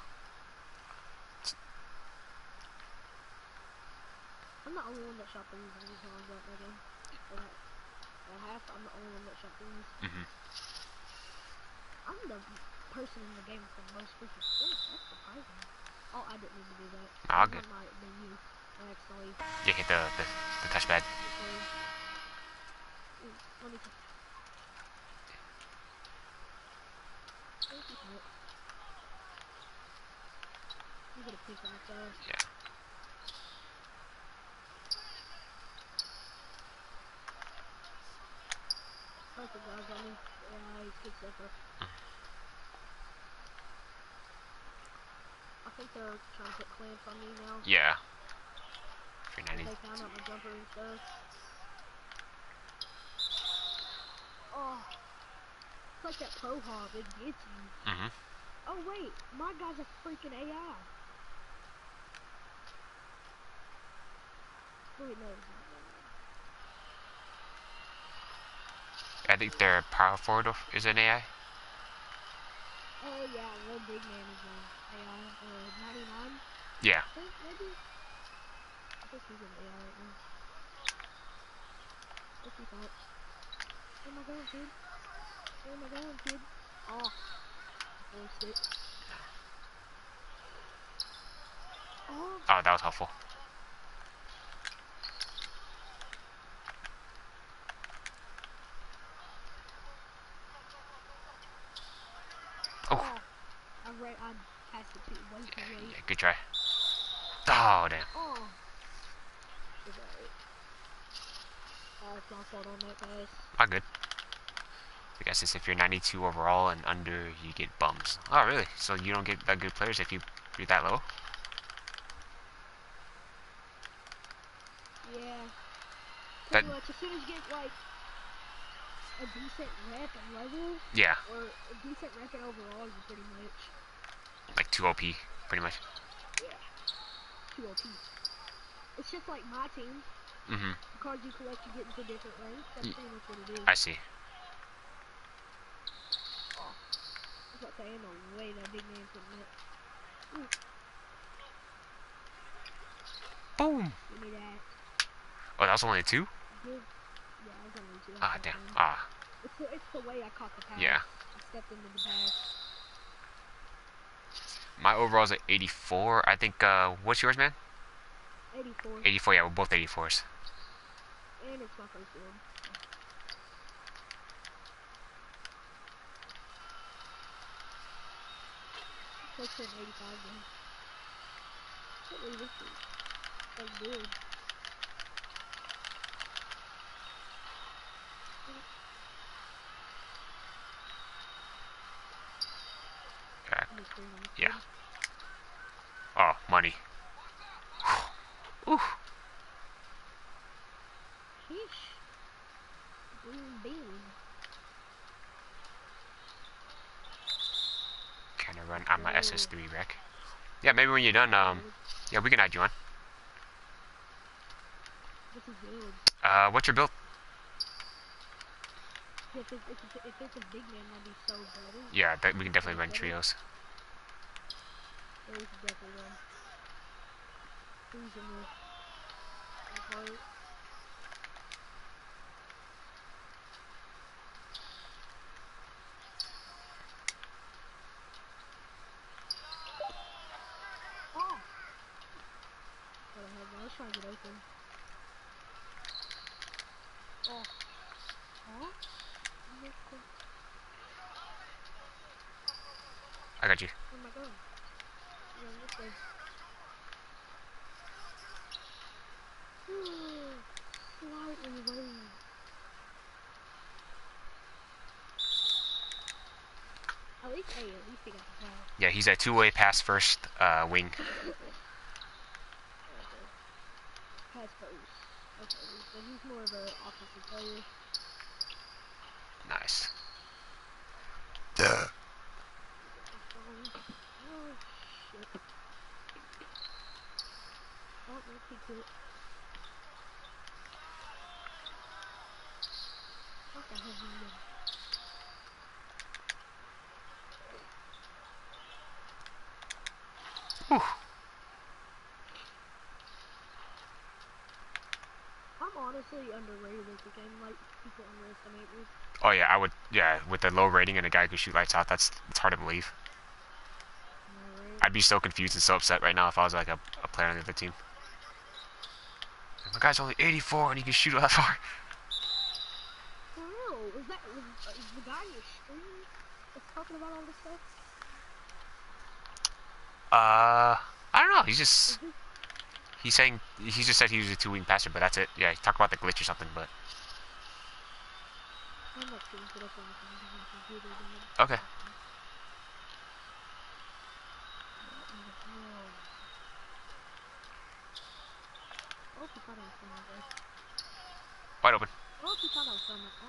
I'm the only one that shot threes every time I was out there. At half, I'm the only one that shot threes. I'm the person in the game with the most freaking points. That's surprising. Oh, I didn't mean to do that. Ah, good. That might have been you. I accidentally. You hit the touchpad. Ooh, let me just. Thank you, Pat. You get a piece on that. Yeah. Perfect, guys. I mean, yeah, he's good safer. I think they're trying to put clamps on me now. Yeah. They 390. found out my jumper and stuff. Oh, it's like that pro hog. It gets you. Oh wait, my guy's a freaking AI. Wait, no, he's not. I think their power forward is an AI. Oh yeah, the big man is an AI. 99. Yeah. I think maybe. I think he's an AI right now. What's he thought? Where am I going, kid? Where am I going, kid? Oh, I forced it. Oh, Oh, that was helpful. Oh, I passed it too way too late. yeah, good try. Oh, damn. Oh. It's alright. It's my fault on that pass. Not good. I guess it's if you're 92 overall and under, you get bums. Oh, really? So you don't get that good players if you're that low? Yeah. That- Pretty much. As soon as you get like a decent rep and level, Yeah, or a decent rep and overall, you pretty much. like 2 OP, pretty much. Yeah. 2 OP. It's just like my team. Mm-hmm. The cards you collect, you get into different ranks. That's pretty much what it is. I see. Oh. I was about to say, ain't no way that big man's getting it. Ooh, Boom! give me that. Oh, that was only a 2? Give. Yeah, I was only 2. Ah, damn. Ah, It's the way I caught the pass. yeah. I stepped into the pass. My overall's at 84. I think, what's yours, man? 84. 84, yeah, we're both 84s. And it's my first one. Close to an 85 then. Can't believe this is so good. Okay. I'm just doing this Yeah. good. Oh, money. Ooh. Sheesh. Green bean. Kind of run on my SS3 wreck. Yeah, maybe when you're done, yeah, we can add you on. What's his build? What's your build? If it's a big man, that'd be so better. Yeah, we can definitely run trios. Yeah, we could definitely run. Who's in this? Heart. Oh! Whatever, I was trying to get open. Oh. Huh? I got you. Where am I going? Yeah, this way. Slightly late. At least he got the pass. Yeah, he's a two-way pass first, wing. Okay. Pass first. Okay, so he's more of an offensive player. Nice. Oh, shit. Oh, no, kicked it. What the hell did he do? Whew. I'm honestly underrated as a game. Like, people underestimate me. Oh yeah, I would. Yeah, with the low rating and a guy who can shoot lights out, it's hard to believe. Right? I'd be so confused and so upset right now if I was like a player on the other team. My guy's only 84 and he can shoot that far. For real? Is the guy in your stream that's talking about all this stuff? I don't know. He's Is saying he just said he was a two-wing passer, but that's it. Yeah, he talked about the glitch or something, but I'm not sure, but that's what I'm trying to do. Computer game. okay. Oh, he thought I was coming there. Wide open. Oh, he thought I was coming. Oh.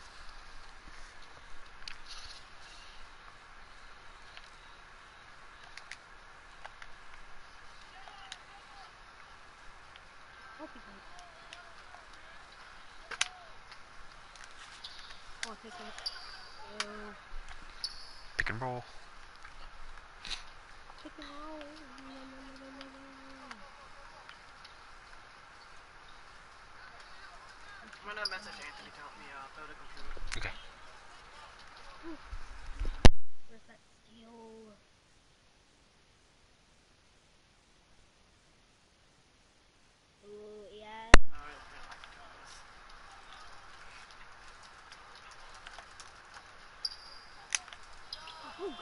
Oh, he thought. Oh, I'll take that. Pick and roll. Pick and roll. I'm gonna message Anthony to help me build a computer. Okay. Where's that steal?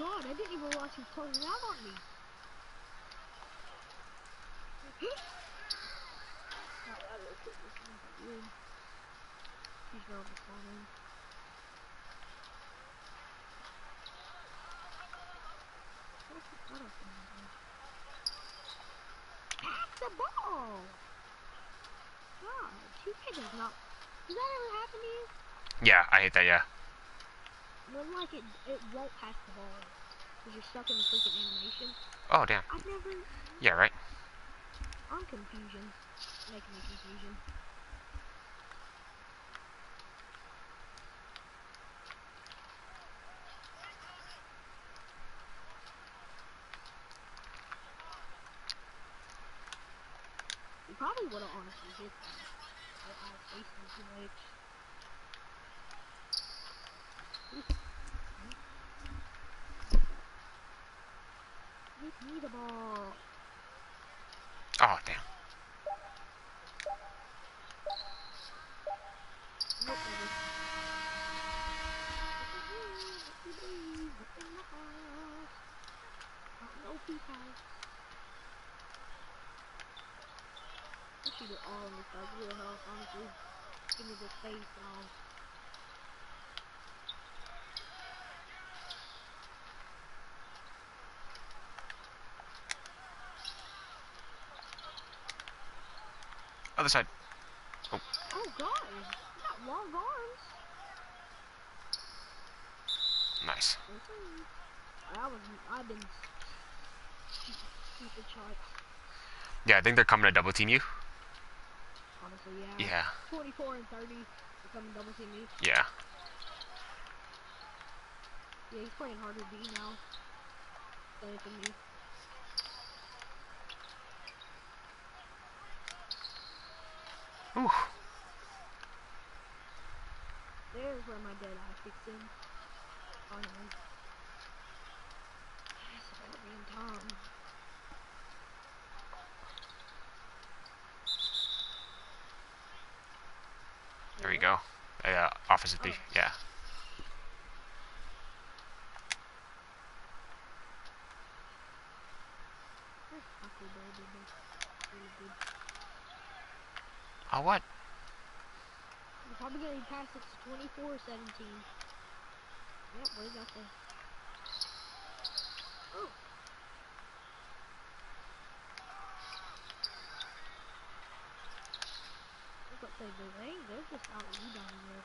god, I didn't even realize he was closing out on me. He's going to phone in. What's the cutoff on there? Pass the ball! God, 2K does not... Does that ever happen to you? Yeah, I hate that, yeah. When, like, it won't pass the ball. Because you're stuck in the freaking animation. Oh, damn. I've never... Yeah, right. I'm confusion. Making me confusion. You probably would have honestly hit that. But I was facing too much. Give me the ball. Oh, damn. Nope, never. Up in the house. Out in OP's house. I should do all in this guy's wheelhouse, honestly. Give me the face and all. Other side. Oh god, you got long arms. Nice. I've been stupid shots. Yeah, I think they're coming to double team you. Honestly, yeah. Yeah. 24 and 30, they're coming double team me. Yeah. Yeah, he's playing harder B now. Playing for me. Ooh. There's where my dead eye kicks in. Finally. It's about being Tom. There we go. Offensive B. Oh. Yeah. Oh, what? You're probably gonna be past it to 24-17. Yep, what is that there? Oh. I was about to say, they're just out rebounding this.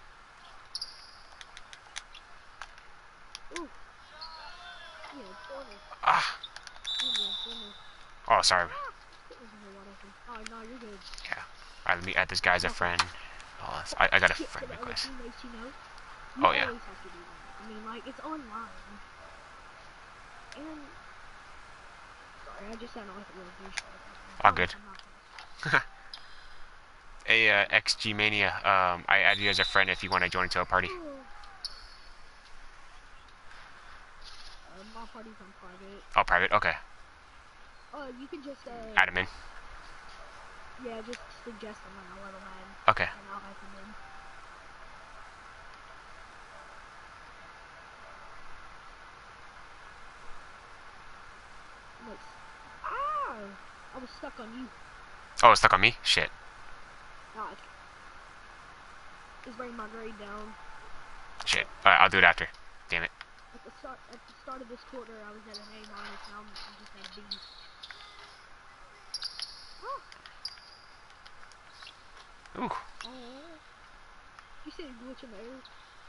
Ooh. Yeah, corner. Ah. Corner. Oh, sorry. Oh, no, you're good. Yeah. Alright, let me add this guy as a friend. Oh, I got a friend request. Teammates, you know? Oh, yeah. Always have to do that. I mean, like, it's online. And... Sorry, I just sounded like a little douchebag. All good. Hey, XG Mania, I added you as a friend if you want to join to a party. My party's on private. Oh, private? Okay. You can just, Add him in. Yeah, just suggest them and I'll let them in. Okay. And I'll add them in. Nice. Ah! I was stuck on you. Oh, it's stuck on me? Shit. God. Just bring my grade down. Shit. Alright, I'll do it after. Damn it. At the start of this quarter, I was at an A-, now I'm just at a B. Ooh. Oh. You see a glitch in the air?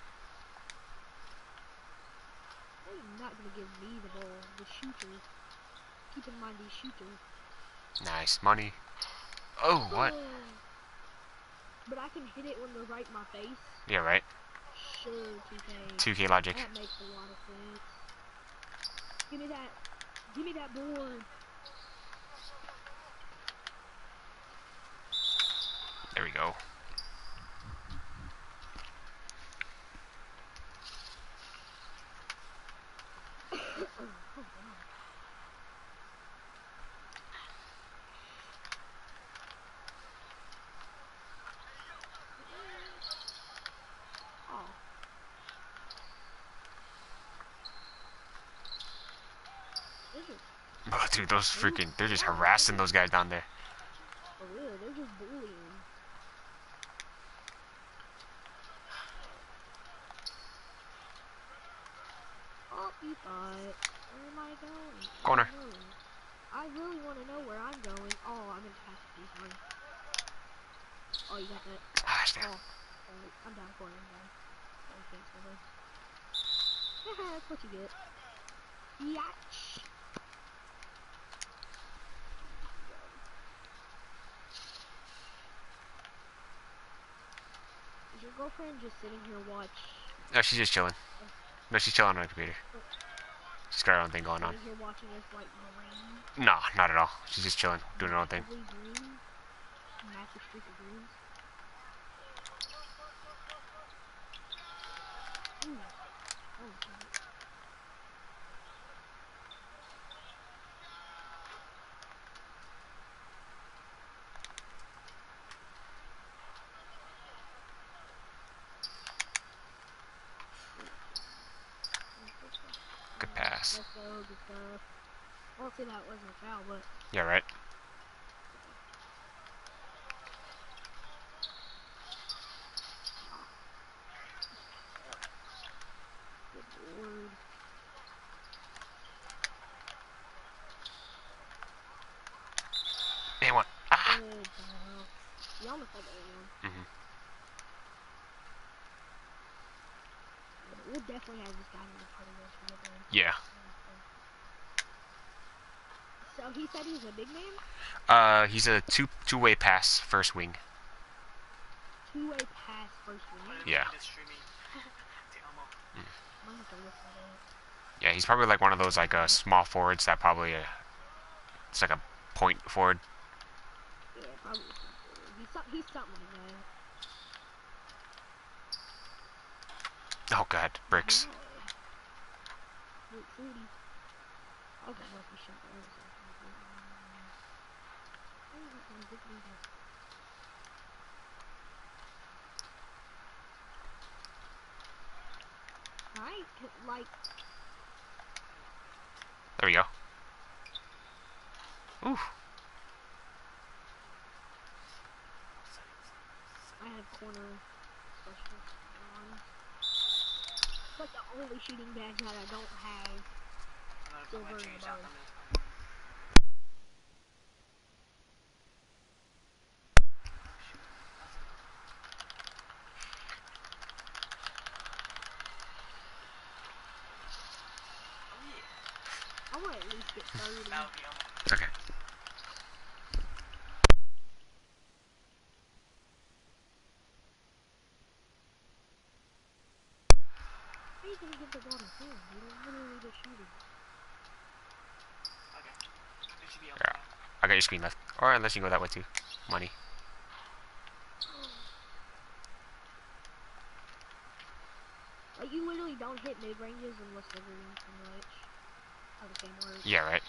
They're not gonna give me the ball, the shooter. Keep in mind, the shooter. Nice. Money. Oh, what? But I can hit it when they're right in my face. Yeah, right. Sure, 2K. 2K logic. That makes a lot of sense. Give me that. Give me that board. There we go. Dude, those freaking, they're just harassing those guys down there. For real, they're just bullying. Oh, you thought. Where am I going? Corner. I don't know. I really want to know where I'm going. Oh, I'm in Tasty. Sorry. Oh, you got that? Ah, damn. Oh, I'm down corner. I'm down. Oh, I can't score this. Haha, that's what you get. Yatch. Is your girlfriend just sitting here watch? No, she's just chilling. No, she's chilling on her computer. She's got her own thing going on. Sitting here watching us like green. No, not at all. She's just chilling, doing her own thing. Massively green. Massive streak of greens. Ooh. Oh, okay. Good pass. Let's go, good stuff. I'll say that wasn't a foul, but Yeah, right. good lord. They won. Ah! Good stuff. You almost had the A1. Mhm. We'll definitely have this guy in the party list for the Yeah. So he said he's a big man? He's a two-way pass first wing. Two-way pass first wing. Yeah. Might have to listen to that. Yeah, he's probably like one of those like small forwards that probably it's like a point forward. Yeah, probably he's something like that. Oh god, bricks. Wait, 40. I'll go work the shot. Alright, like, There we go. Ooh. I have corner specialist on. It's like the only shooting badge that I don't have. Silver and above. I want to at least get 30. Okay. How are you gonna get the ball to him? You don't literally just shoot it. Yeah. I got your screen left. Or unless you go that way too. Money. Like, you literally don't hit mid-ranges unless they're green and white. How the same words. Yeah, right.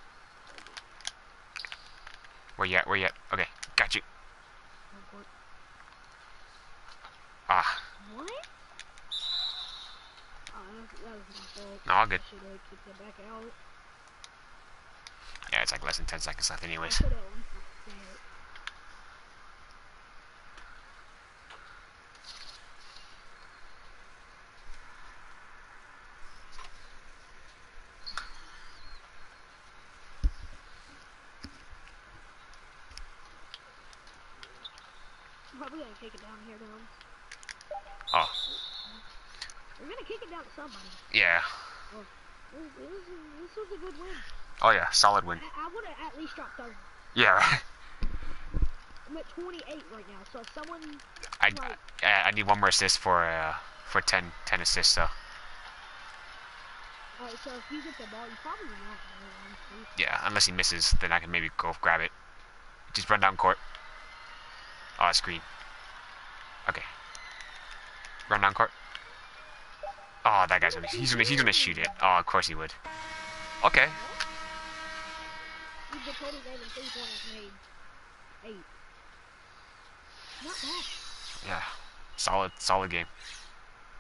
Where you at? Where you at? Okay, got you. Ah. What? Oh, that was my fault. No, all good. I should have kicked it back out. Yeah, it's like less than 10 seconds left I anyways. should have at least said it. I'm probably gonna kick it down here, though. Oh. We're gonna kick it down to somebody. Yeah. This was a good win. Oh yeah, solid win. I would have at least dropped 30. Yeah, right. I'm at 28 right now, so if someone... I need one more assist for 10 assists, so. Alright, so if you get the ball, you probably won't, honestly. Yeah, unless he misses, then I can maybe go grab it. Just run down court. Oh, screen. Okay. Run down court. Oh, that guy's he's gonna shoot it. Oh, of course he would. Okay. The total game in 3 pointers made 8. Not bad. Yeah. Solid game.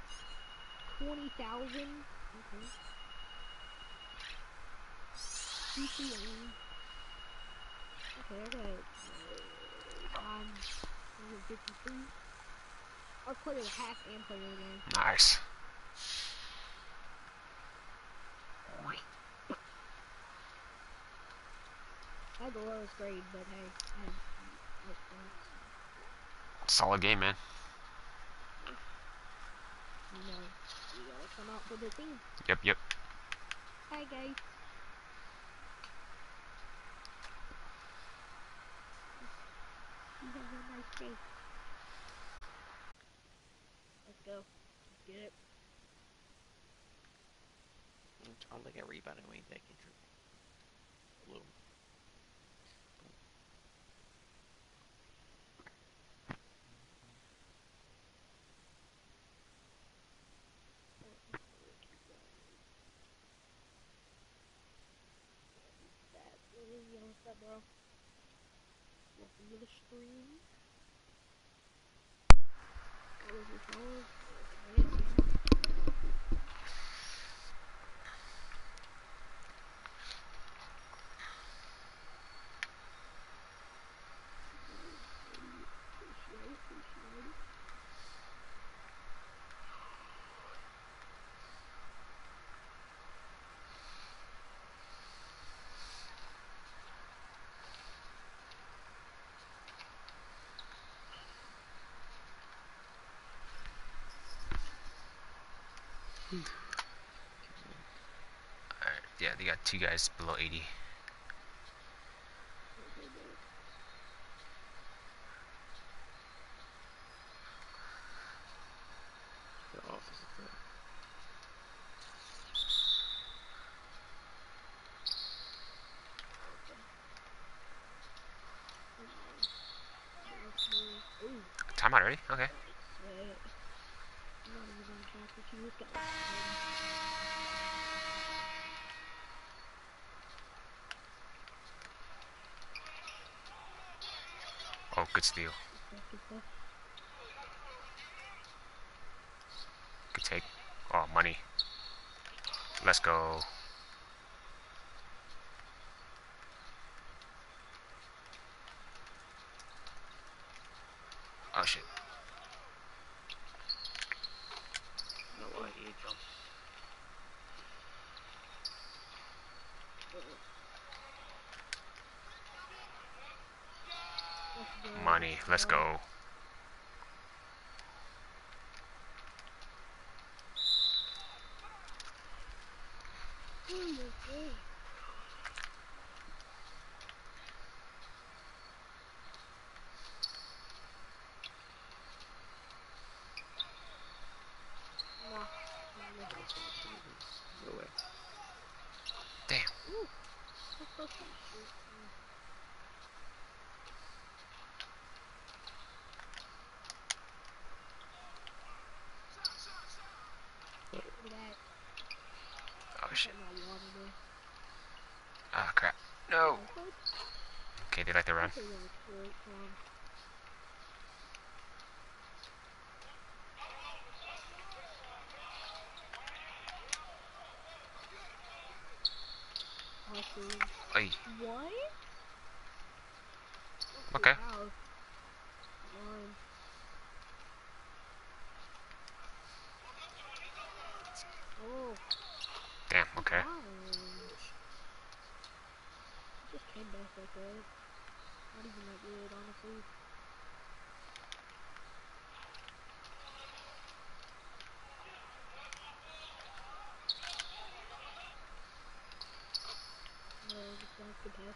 20,000. Okay. CC. Okay, I got 953. I'll play the hack and play the game. Nice. I had the lowest grade, but hey, I had like points. Solid game, man. You know, you gotta come out for the team. Yep, yep. Hi guys. You have a nice day. Let's go. Let's get it. I'm trying to get rebounding way back into blue. What's up, bro? Welcome to the stream. What was your phone? Appreciate it. Alright, yeah, they got 2 guys below 80. The office is there. Time out already? Okay. I'm not even gonna talk with you. This guy. Oh, good steal. Good stuff. Good take. Oh, money. Let's go. Oh, shit. No why he jumped. Money. Let's go. No way. Damn. Ooh, so close to the shoot. Look at that. Oh, shit. My water there. Ah, crap. No. Okay, they like to run. That's a really great song. Awesome. Ay. What? Okay. Wow. One. Oh. Damn, okay. Orange. Just came back like that. Not even that good, honestly. Good pass.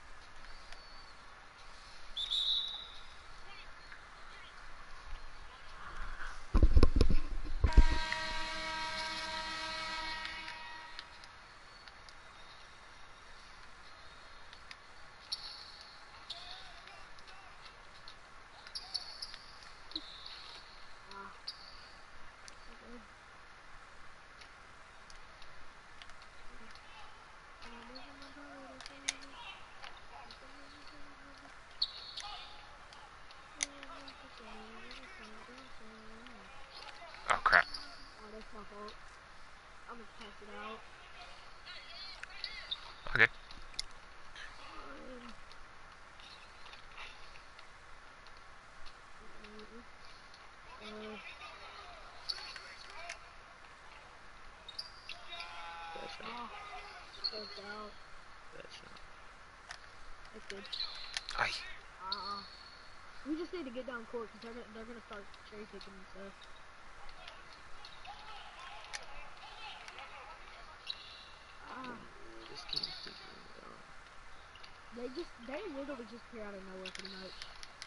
That's good. Aye. We just need to get down court because they're gonna start cherry picking and stuff. This game's taking me out. They literally just appear out of nowhere pretty much.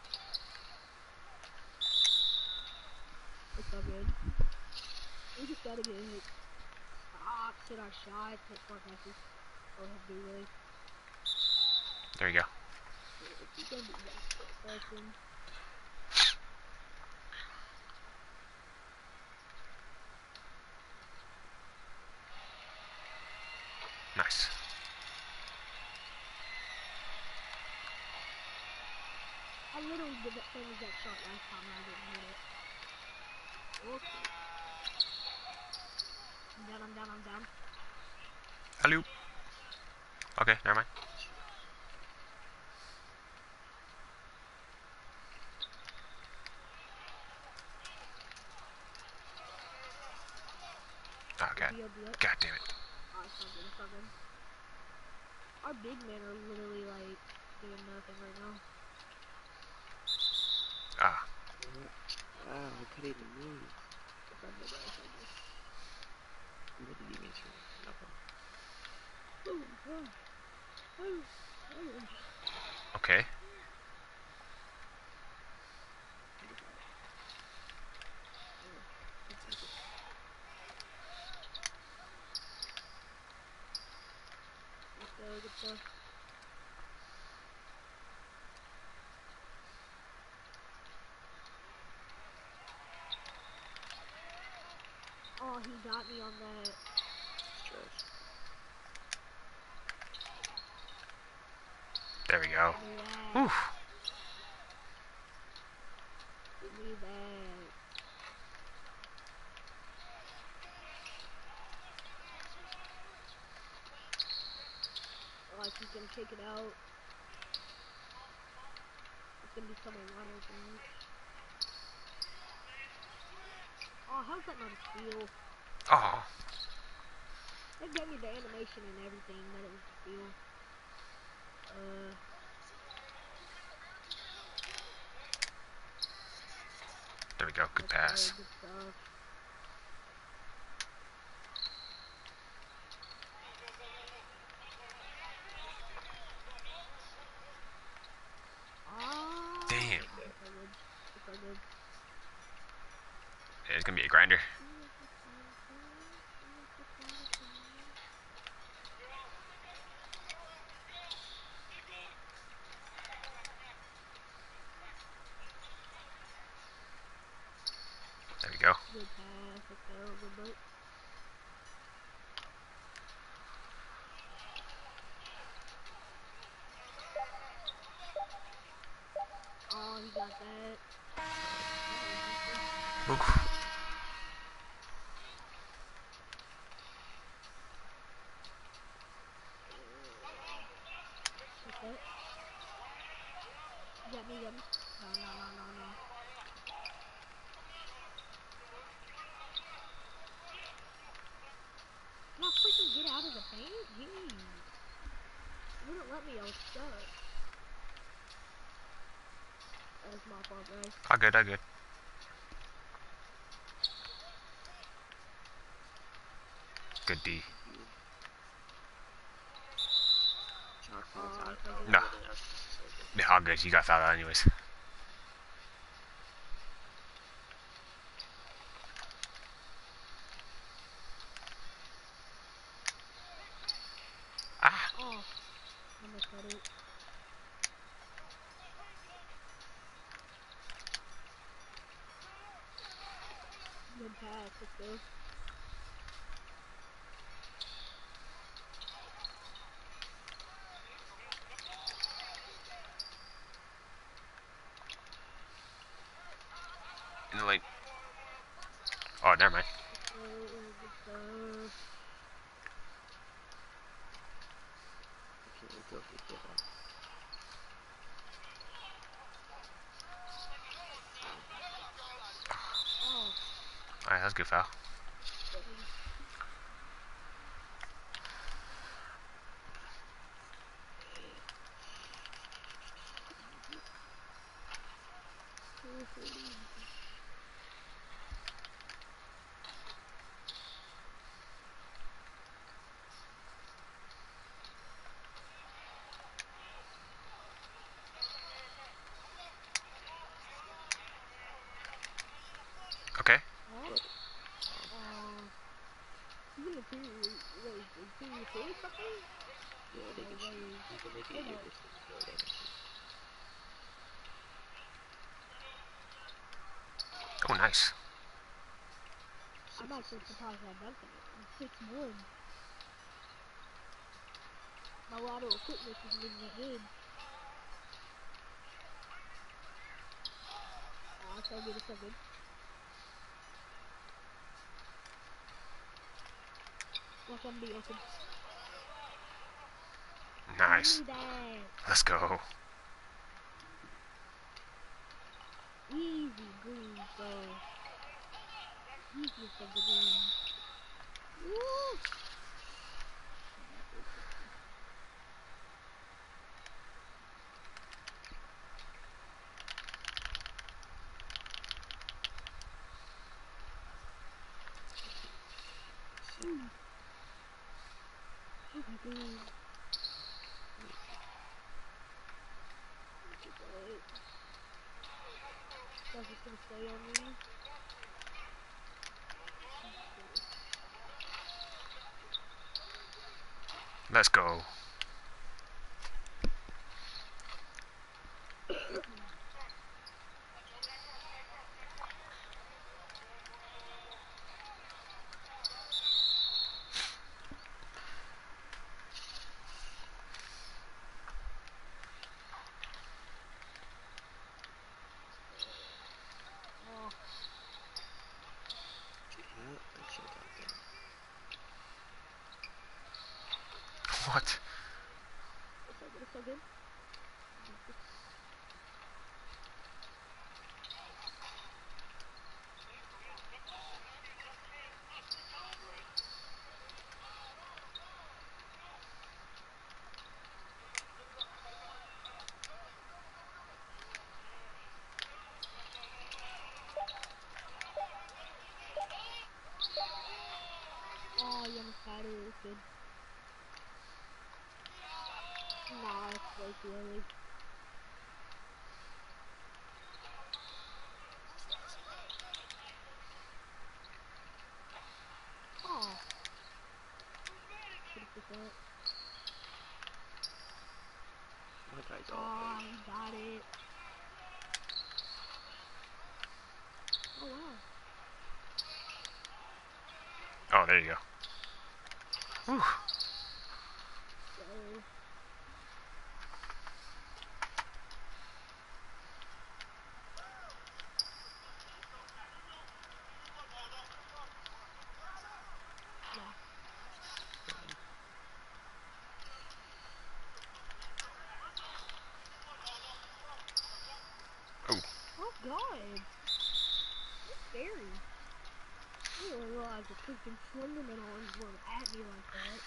It's all good. We just gotta get stops, hit our shots, hit smart passes. All we have to do really. There you go. It's gonna be that person. Nice. I literally did that same exact shot last time and I didn't hit it. Okay. I'm down. Hello. Okay, never mind. Oh god. God damn it. Oh, it's all good. Our big men are literally like doing nothing right now. Ah. Wow, I couldn't even move. It's all good, bro. It's all good. What did he mention? Nothing. Okay. Good stuff. Oh, he got me on that. Trash. There we go. Yeah. Oof. Give me that. Oh, he's gonna take it out. It's gonna be someone wide open. Oh, how's that not a steal? Oh. They gave me the animation and everything that it was a steal. There we go. Good pass. Good stuff. Damn. It's all good. Yeah, it's gonna be a grinder. There we go. Good pass. Let's go. Good boat. Oh, he got that. Oof. What's that? You got me. No. Can I freaking get out of the paint? Jeez. It wouldn't let me. I was stuck. That was my fault, guys. All good. All good. Good D. No. Yeah, all good. You got fouled out anyways. Ah. Oh, I almost got it. Good pass. Let's go. In the lane. Oh, never mind. Good stuff. Okay, let's go for it. Oh. Alright, that's a good foul. Okay. What? He's in interior force, I think? Yeah, they No can way. shoot. You can make it Hold your up. distance more damage. Oh, nice. I'm actually surprised I dunked it. I'm 6'1". My lateral quickness isn't even that good. It's so good, it's so good. Watch I'm be open. Nice. Give me that. Let's go. Easy greens, bro. Easiest of the greens. Woo! Oh my god. That's just gonna stay on me. Let's go. Oh, Yeah, I should have got that. What? it's so good, it's so good. Oh, you almost had it, it was good. Nah, it's way too early. Oh. Should've picked that. My guy's all Ah, hurt. he got it. Oh wow. Oh, there you go. Whew. So, yeah. Running. Oh god. That's scary. I didn't realize the freaking Slenderman arms were at me like that.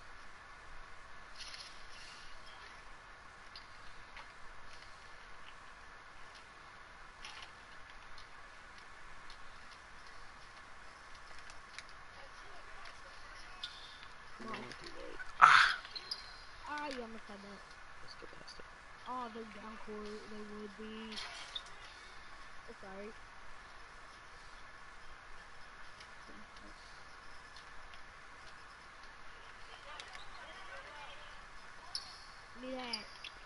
Come on. No, too late. Ah. Ah, you almost had that. Let's go past it. Oh, they're down court. They would be. It's alright. Give me that.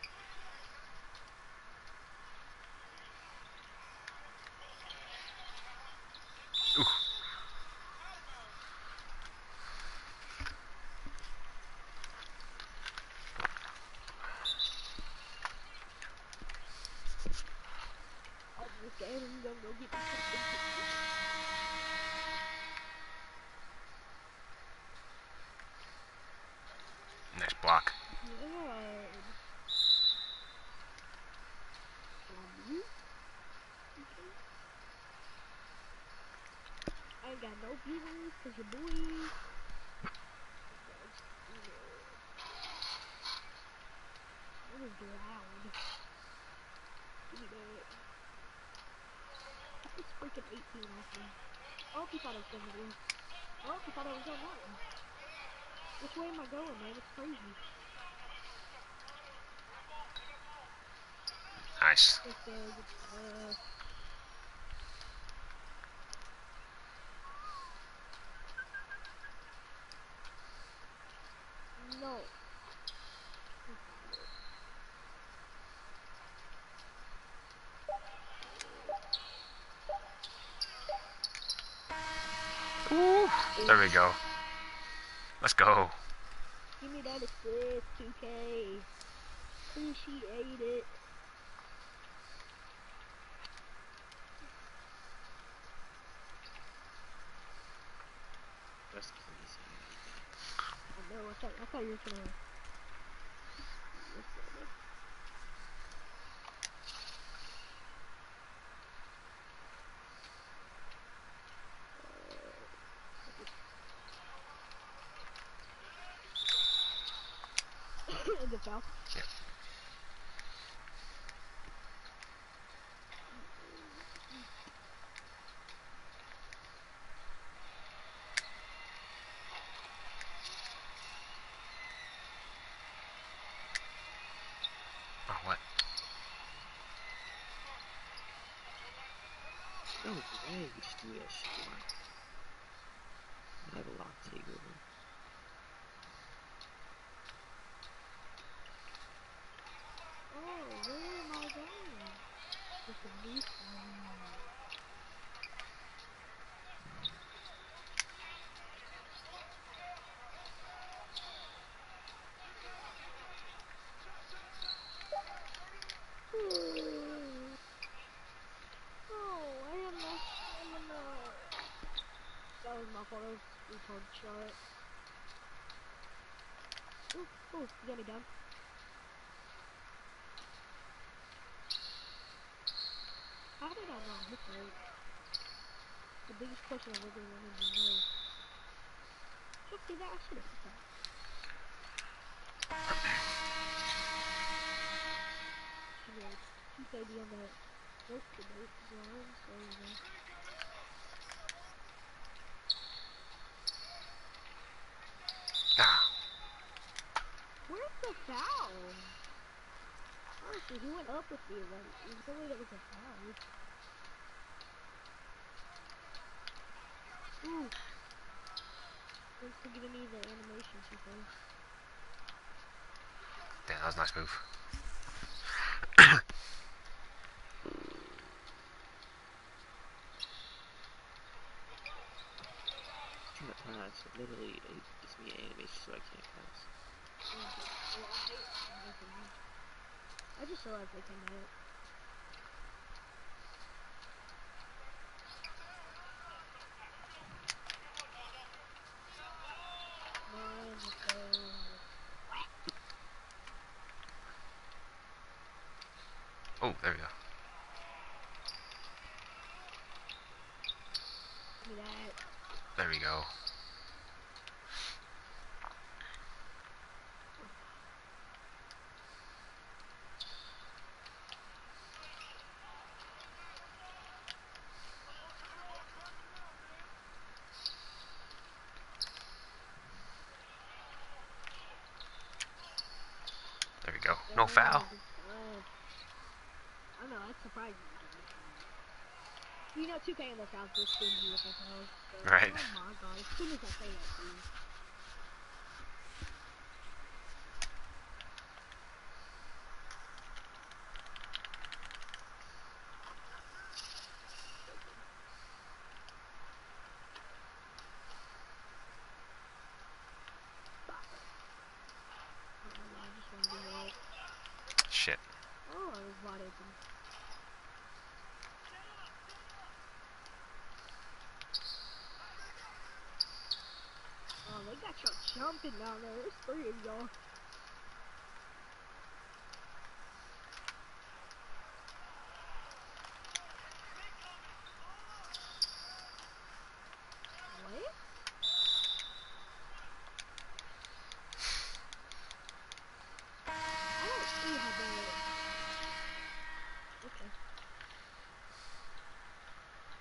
Ooh. I'll just get him and go get something. Nice block. Good. You? I ain't got no viewers cause your boy. That was loud. Give me that. It's freaking 18 off me. I hope you thought I was going to do. I hope you thought I was going that way. Which way am I going, man? It's crazy. Nice. No. Ooh, there we go. Let's go. Give me that assist, 2K. Appreciate it. That's crazy. I know, I thought you were gonna... Good foul. Yeah. Oh, what? No way we just do that shit. I have a lock takeover. Oh, where am I going? With the new phone. Oh, I have no stamina. That was my fault. That was a retard shot. Ooh, you got me down. How did I not hit that? The biggest question I've ever wanted to know. Just see that? I should have hit that. Yeah, 2KD on that. Work the boat line, so you know. Ah. Where's the foul? Honestly, he went up with me, but there's no way that was a foul. Ooh. Thanks for giving me the animation, 2K. Damn, that was a nice move. Trying to pass, but literally it gives me animation so I can't pass. I just realized they came out. Oh, there we go. Give me that. There we go. There we go. No foul. I know, that's surprising. You know, 2K and their fouls, they're stingy with their fouls. So, Right. oh my god, as soon as I say that to you. I just want to do that. Shit. Oh, I was wide open. Oh, they got y'all jumping down there. There's 3 of y'all. What? I don't see how they... Okay.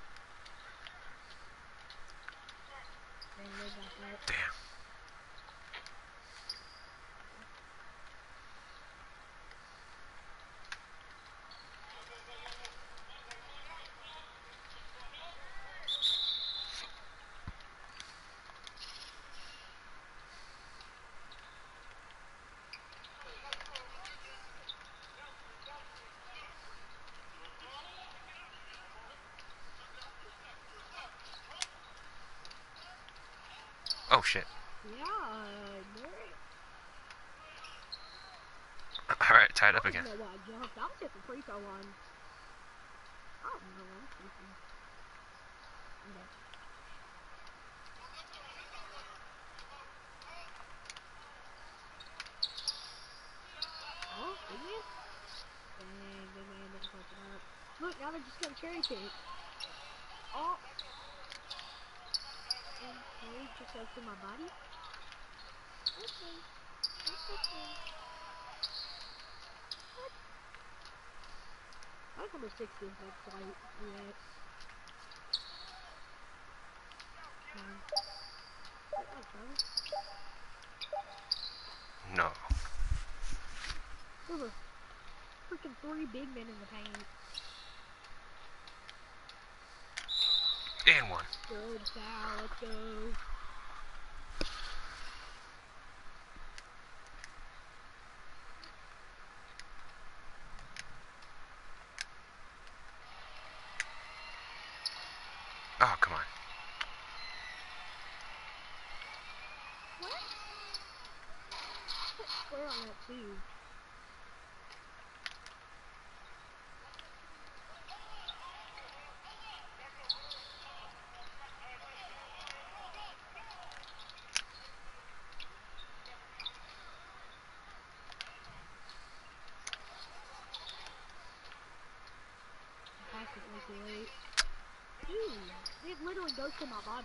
Oh shit. Yeah, Derek. Alright, tied I up don't again. know why I jumped. I was at the free throw line. I don't know. I'm freaking. Okay. Oh, big man. Dang, big man didn't fuck it up. Look, now they're just gonna cherry pick. Oh. Okay, just goes through my body. Okay. That's okay. What? I like number 6 gives like slight react. Come on. Get my Travis. No. There's a freaking 3 big men in the paint. And one. Good foul, let's go. Oh, come on. What? Put square on that too. I passed it way too late. Dude, it literally goes to my body.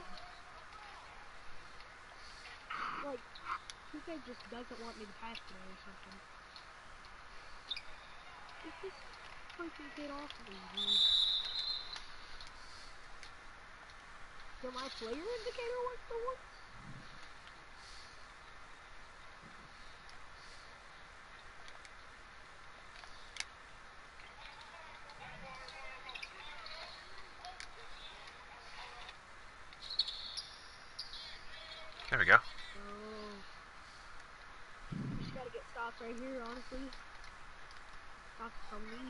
Like, 2K just doesn't want me to pass it or something. Get this freaking kid off of me, dude. So my player indicator works for once? There we go. Oh. Just gotta get stops right here, honestly. Stops is all we need.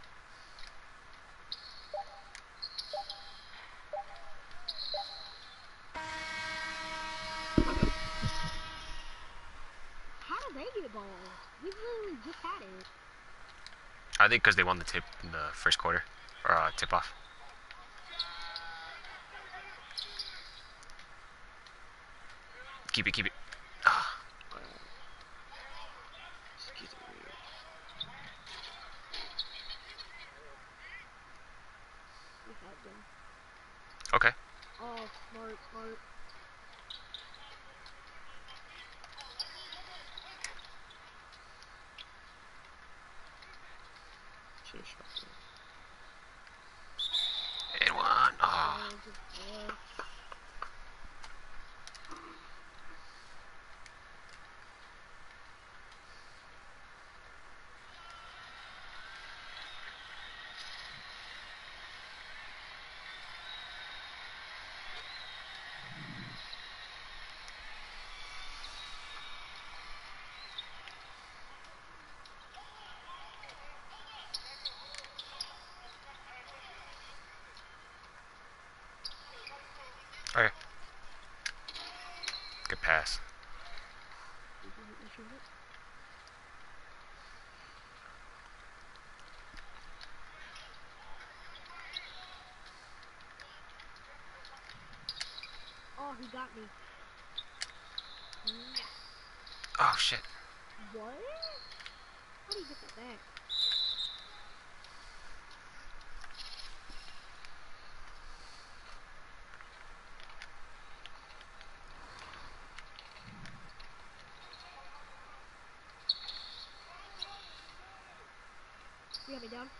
How did they get ball? We literally just had it. I think because they won the tip in the first quarter. Or tip off. Keep it, keep it. Ah. Excuse me. We had them. Okay. Oh, smart, smart. Should've shot that. And one. Ah. Oh, good pass. Okay. Good pass. Did you hit me, shoot it? Oh, he got me. Oh, shit. What? How do you get that back? You got me down?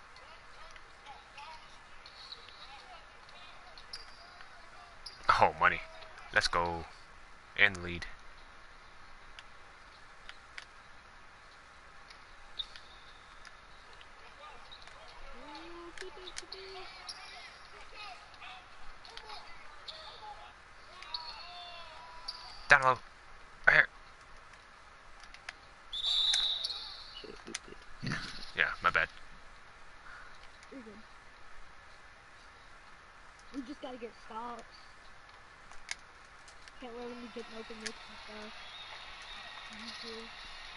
Oh, money. Let's go. And the lead. Oh, keep it, keep it. Down low. Right here. Should've hooped it. Yeah, my bad. You're good. We just gotta get stops. Can't randomly get an open mix and stuff. Usually.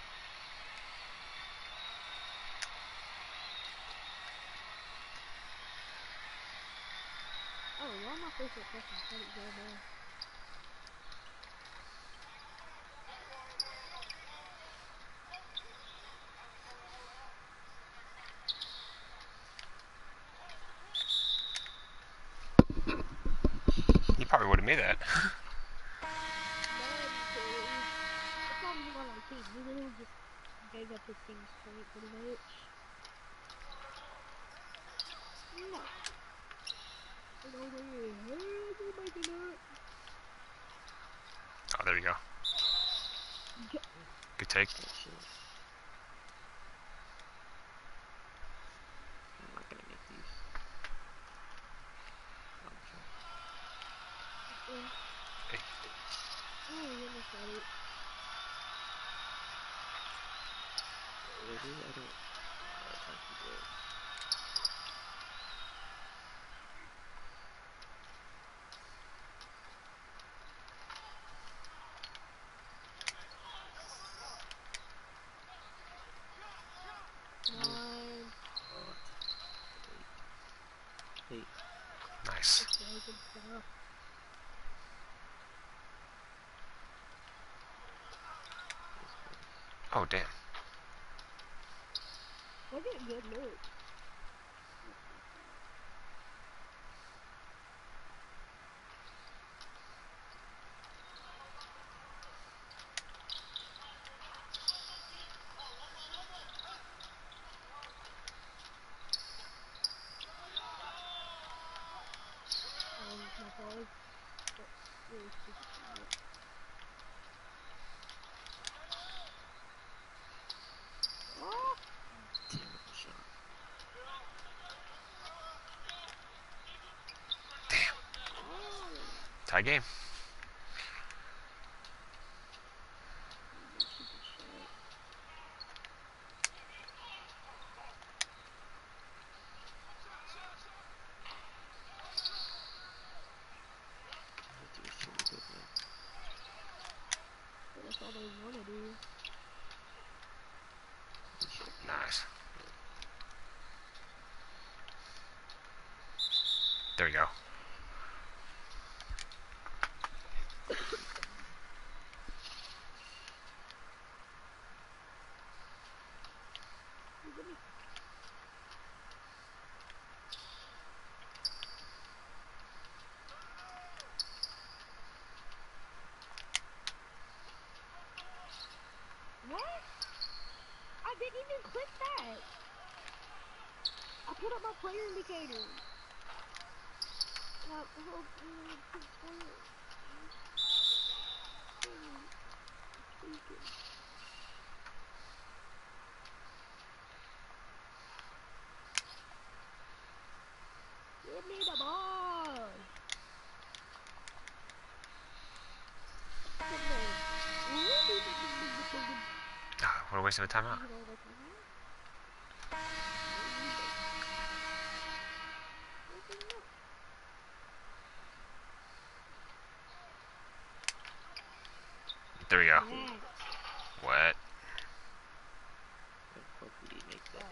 Oh, why am I first at second? How did it go there? You probably would have made that. It's not even on our team. We literally just gave up his team straight, pretty much. No. And over here, you're making it. Oh, there we go. Good take. I'm not gonna make these. I'm trying. Hey. Oh, you're gonna say it. Really? I don't. That might be good. Come on. Hey. Nice. Okay, good stuff. Oh, damn. I get good looks. My pause. That's really stupid shot. Oh! Terrible shot. Oh! Tie game. Stupid shot. That dude's really good, man. But that's all they wanna do. He should be. Nice. There we go. What? I didn't even click that. I put up my player indicator. And I hope keep scoring. Tweaking. Give me the ball. Ah, what a waste of a timeout. There we go. What? The fuck did he make that?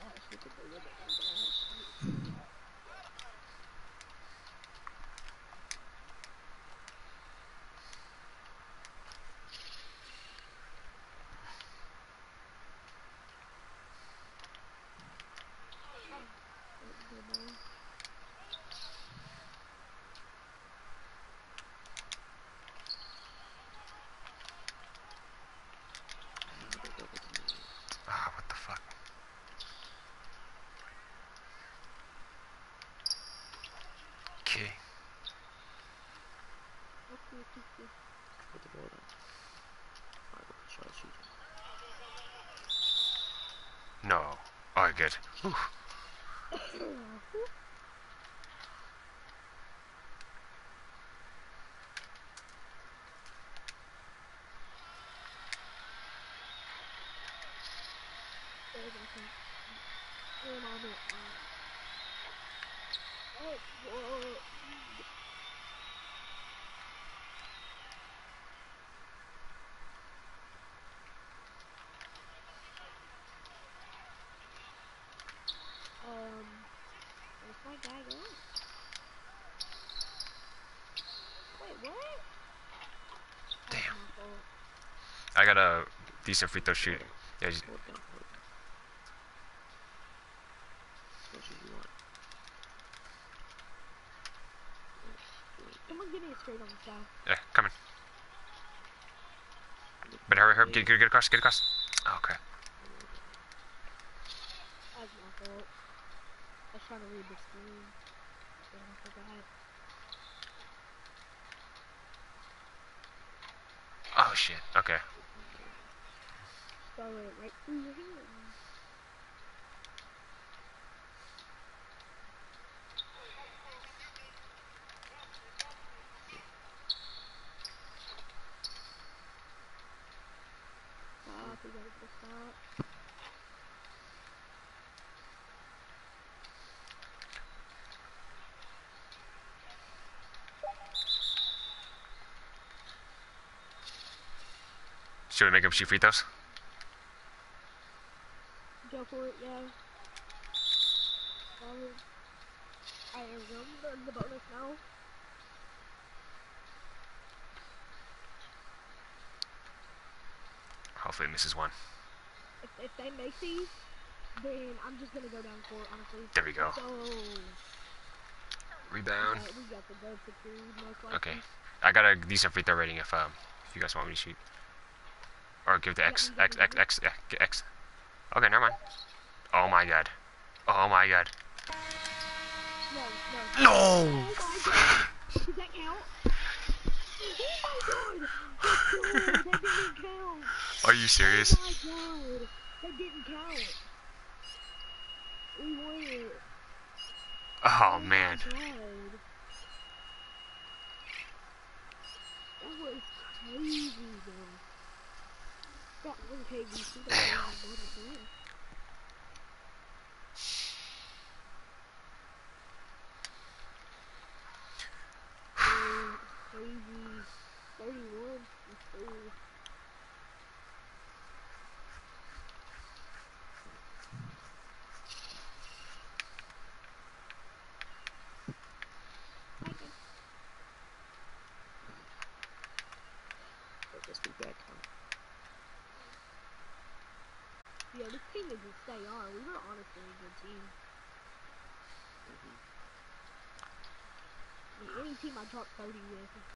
Another double team. Ah, what the fuck? Okay. Put the ball down. Alright, we'll try shooting. No. Oh, good. Whew. Where's my guy going? Wait, what? That's Damn. my fault. I got a decent free throw shoot. Yeah, Hold down, hold down. As much as you want. Someone get me a straight on the side. yeah, coming. But hurry, hurry, get across, get across. Oh crap. That's my fault. I was trying to read the screen. Then I forgot. Oh shit. Okay. Throw it right through your hands. Stop, we gotta go stop. Should we make him shoot free throws? Go for it, yeah. I remember the bonus now. Hopefully it misses one. If they make these, then I'm just gonna go down court, honestly. There we go. So, Rebound. we got the dub secured, most likely. Okay. I got a decent free throw rating if you guys want me to shoot. Or give it to X. X. Yeah, get X. Okay, never mind. Oh my god. Oh my god. No. No! Oh my god! Does that count? Oh my god! That didn't count! Are you serious? Oh my god! That didn't count! We won it! Oh man. My god. That was crazy though. That was KBC. Damn. Crazy. 31. Let's go. Let us be back on. Yo, this team needs to stay on. We were honestly a good team. I mean, any team I dropped 30 with